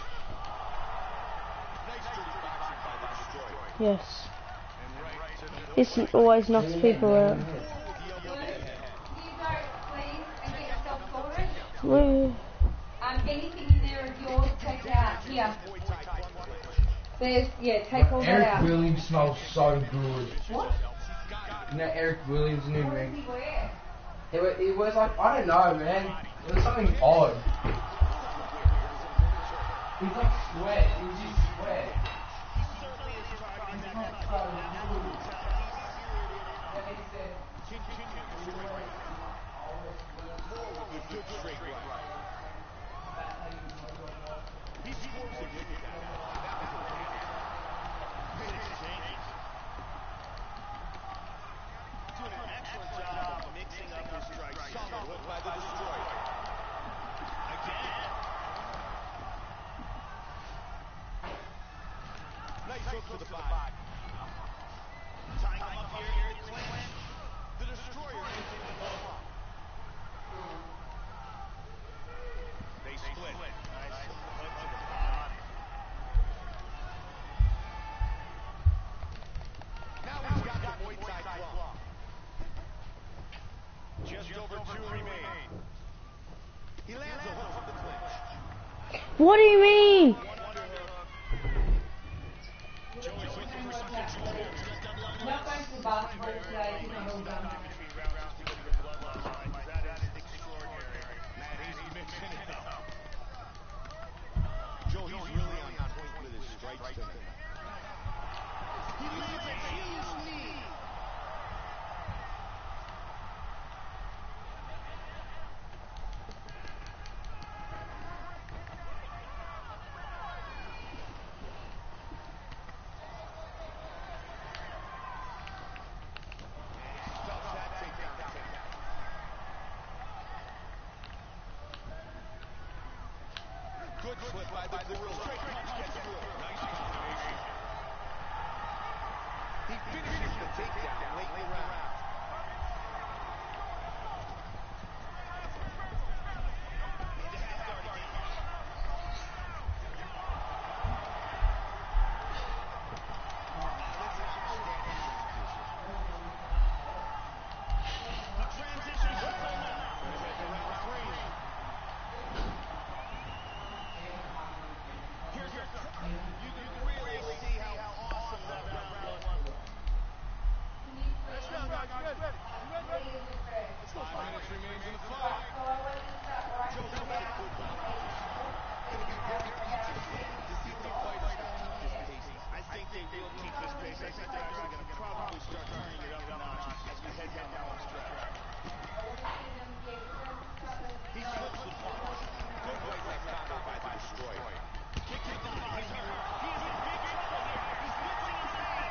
Nice dirty boxing by the Destroyer. Yes. And right to the This always knocks people out. with the elbow to the head. Can you go, please, and get yourself sorted? Woo. Um, anything in there of yours, take it out. Here. Muay Thai plum clinch. There's, yeah, take all that Eric out. Williams smells so good. What? You know Eric Williams' new What does ring? he wear? He, wa- he was like, I don't know, man. It was something odd. He's like sweat. He's just sweat. He's not so good. But he said, Good straight right. He scores a kick at that. That was a big exchange. Doing an excellent job of mixing up his strikes. Solid hook by the Destroyer. Again. Nice hook to the body. Tying him up here in the clinch. The Destroyer gets in the ball. They split. Nice hook to the body. Now he's got the Muay Thai claw. Just over two remain. He lands a hook from the clinch. What do you mean? Not going to basketball today, he's not all done. Joe, he's really on point with his strikes tonight. He lands a huge knee. Good flip by the gorilla. Straight punch gets through. Nice combination. He finishes the takedown late in the round. He transitions to round three. Here's your, you can really see how awesome that round was. Let's go, guys. You ready? You ready? Let's go. Five minutes remains in the fight. Joe, come back. Going to be very interesting to see the fighters keep this pace. I think they will keep this pace. I think they're actually going to probably start turning it up a notch as we head down the home stretch. He slips the punch. Good right left combo by the Destroyer. Kick to the body. He's hurt. He is in big trouble here. He's missing his knee.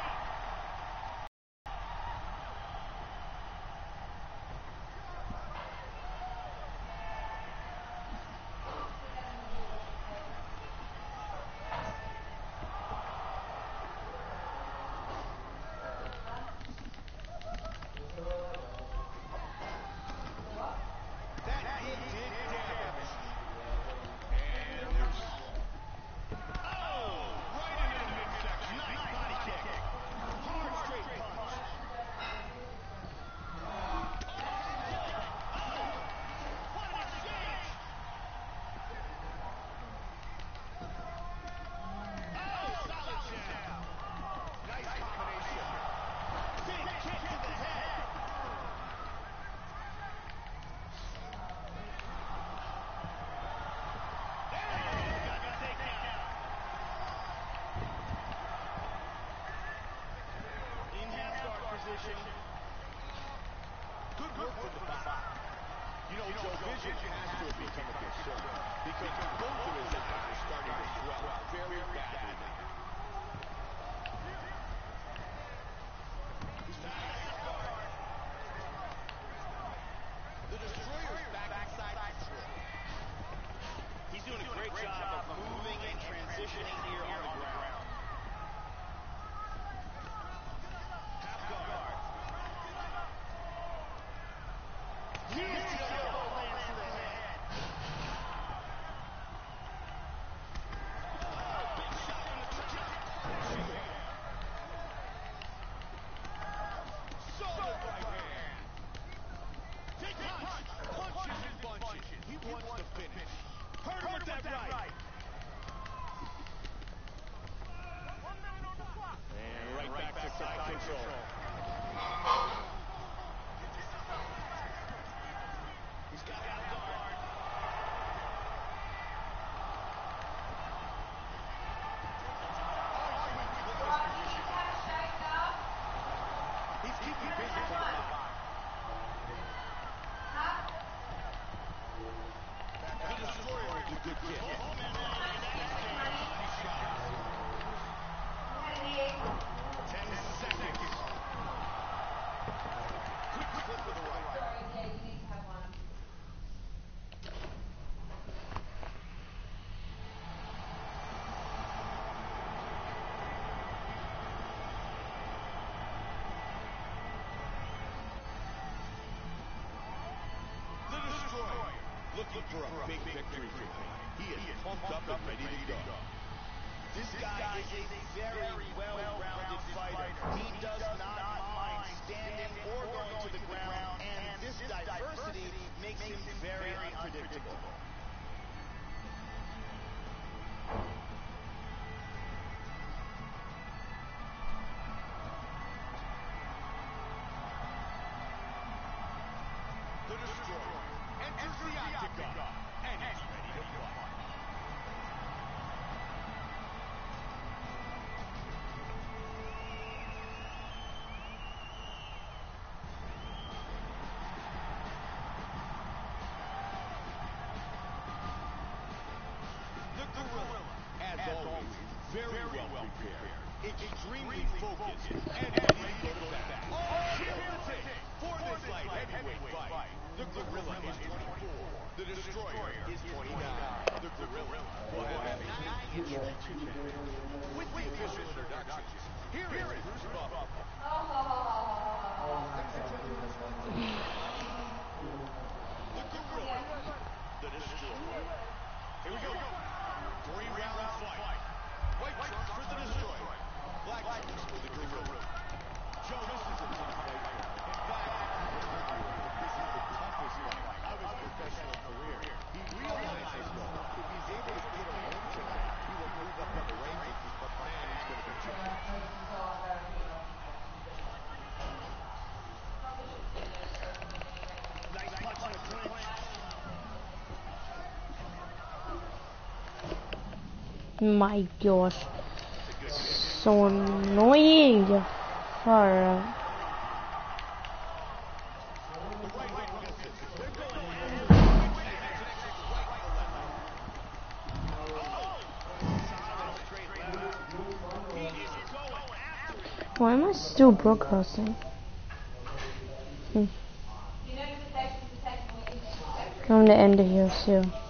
That knee did damage. And there's... Oh! Right into the midsection. Nice body kick. Hard straight punch. What an exchange! Oh, solid jab. Nice combination. Big kick to the head. In half guard position. Good work from the bottom. You know, Joe, vision has to have become a concern because both of his eyes are starting to swell very badly. The Destroyer's back inside control. He's doing a great job of moving and transitioning here on the ground. Half guard. Huge elbow lands to the head. kick. Ten seconds. Quick flip to the right. The Destroyer, looking for a big victory tonight. He is pumped up and ready to go. This guy is a very well-rounded fighter. He does not mind standing or going to the ground, and this diversity makes him very unpredictable. The Destroyer enters the octagon, and he's ready to fight. The Gorilla, as always, very well prepared, extremely focused, and ready to go to bat. All guilty for this light heavyweight fight. The Gorilla is twenty-four. The Destroyer is twenty-nine. The Gorilla will have a nine-inch reach advantage. With the official introductions, here is Bruce Buffer. The Gorilla, the Destroyer. Here we go. Three-round fight. White trunks for the Destroyer. Black trunks for the Gorilla. Joe, this is a tough fight for him. In fact, this is the toughest fight of his professional career. He realizes, though, if he's able to get a win tonight, he will move up in the rankings, but man, he's going to be tricky. Nice punch on the clinch. My gosh. So annoying. Alright. Why am I still broadcasting? Hmm. I'm gonna end it here soon.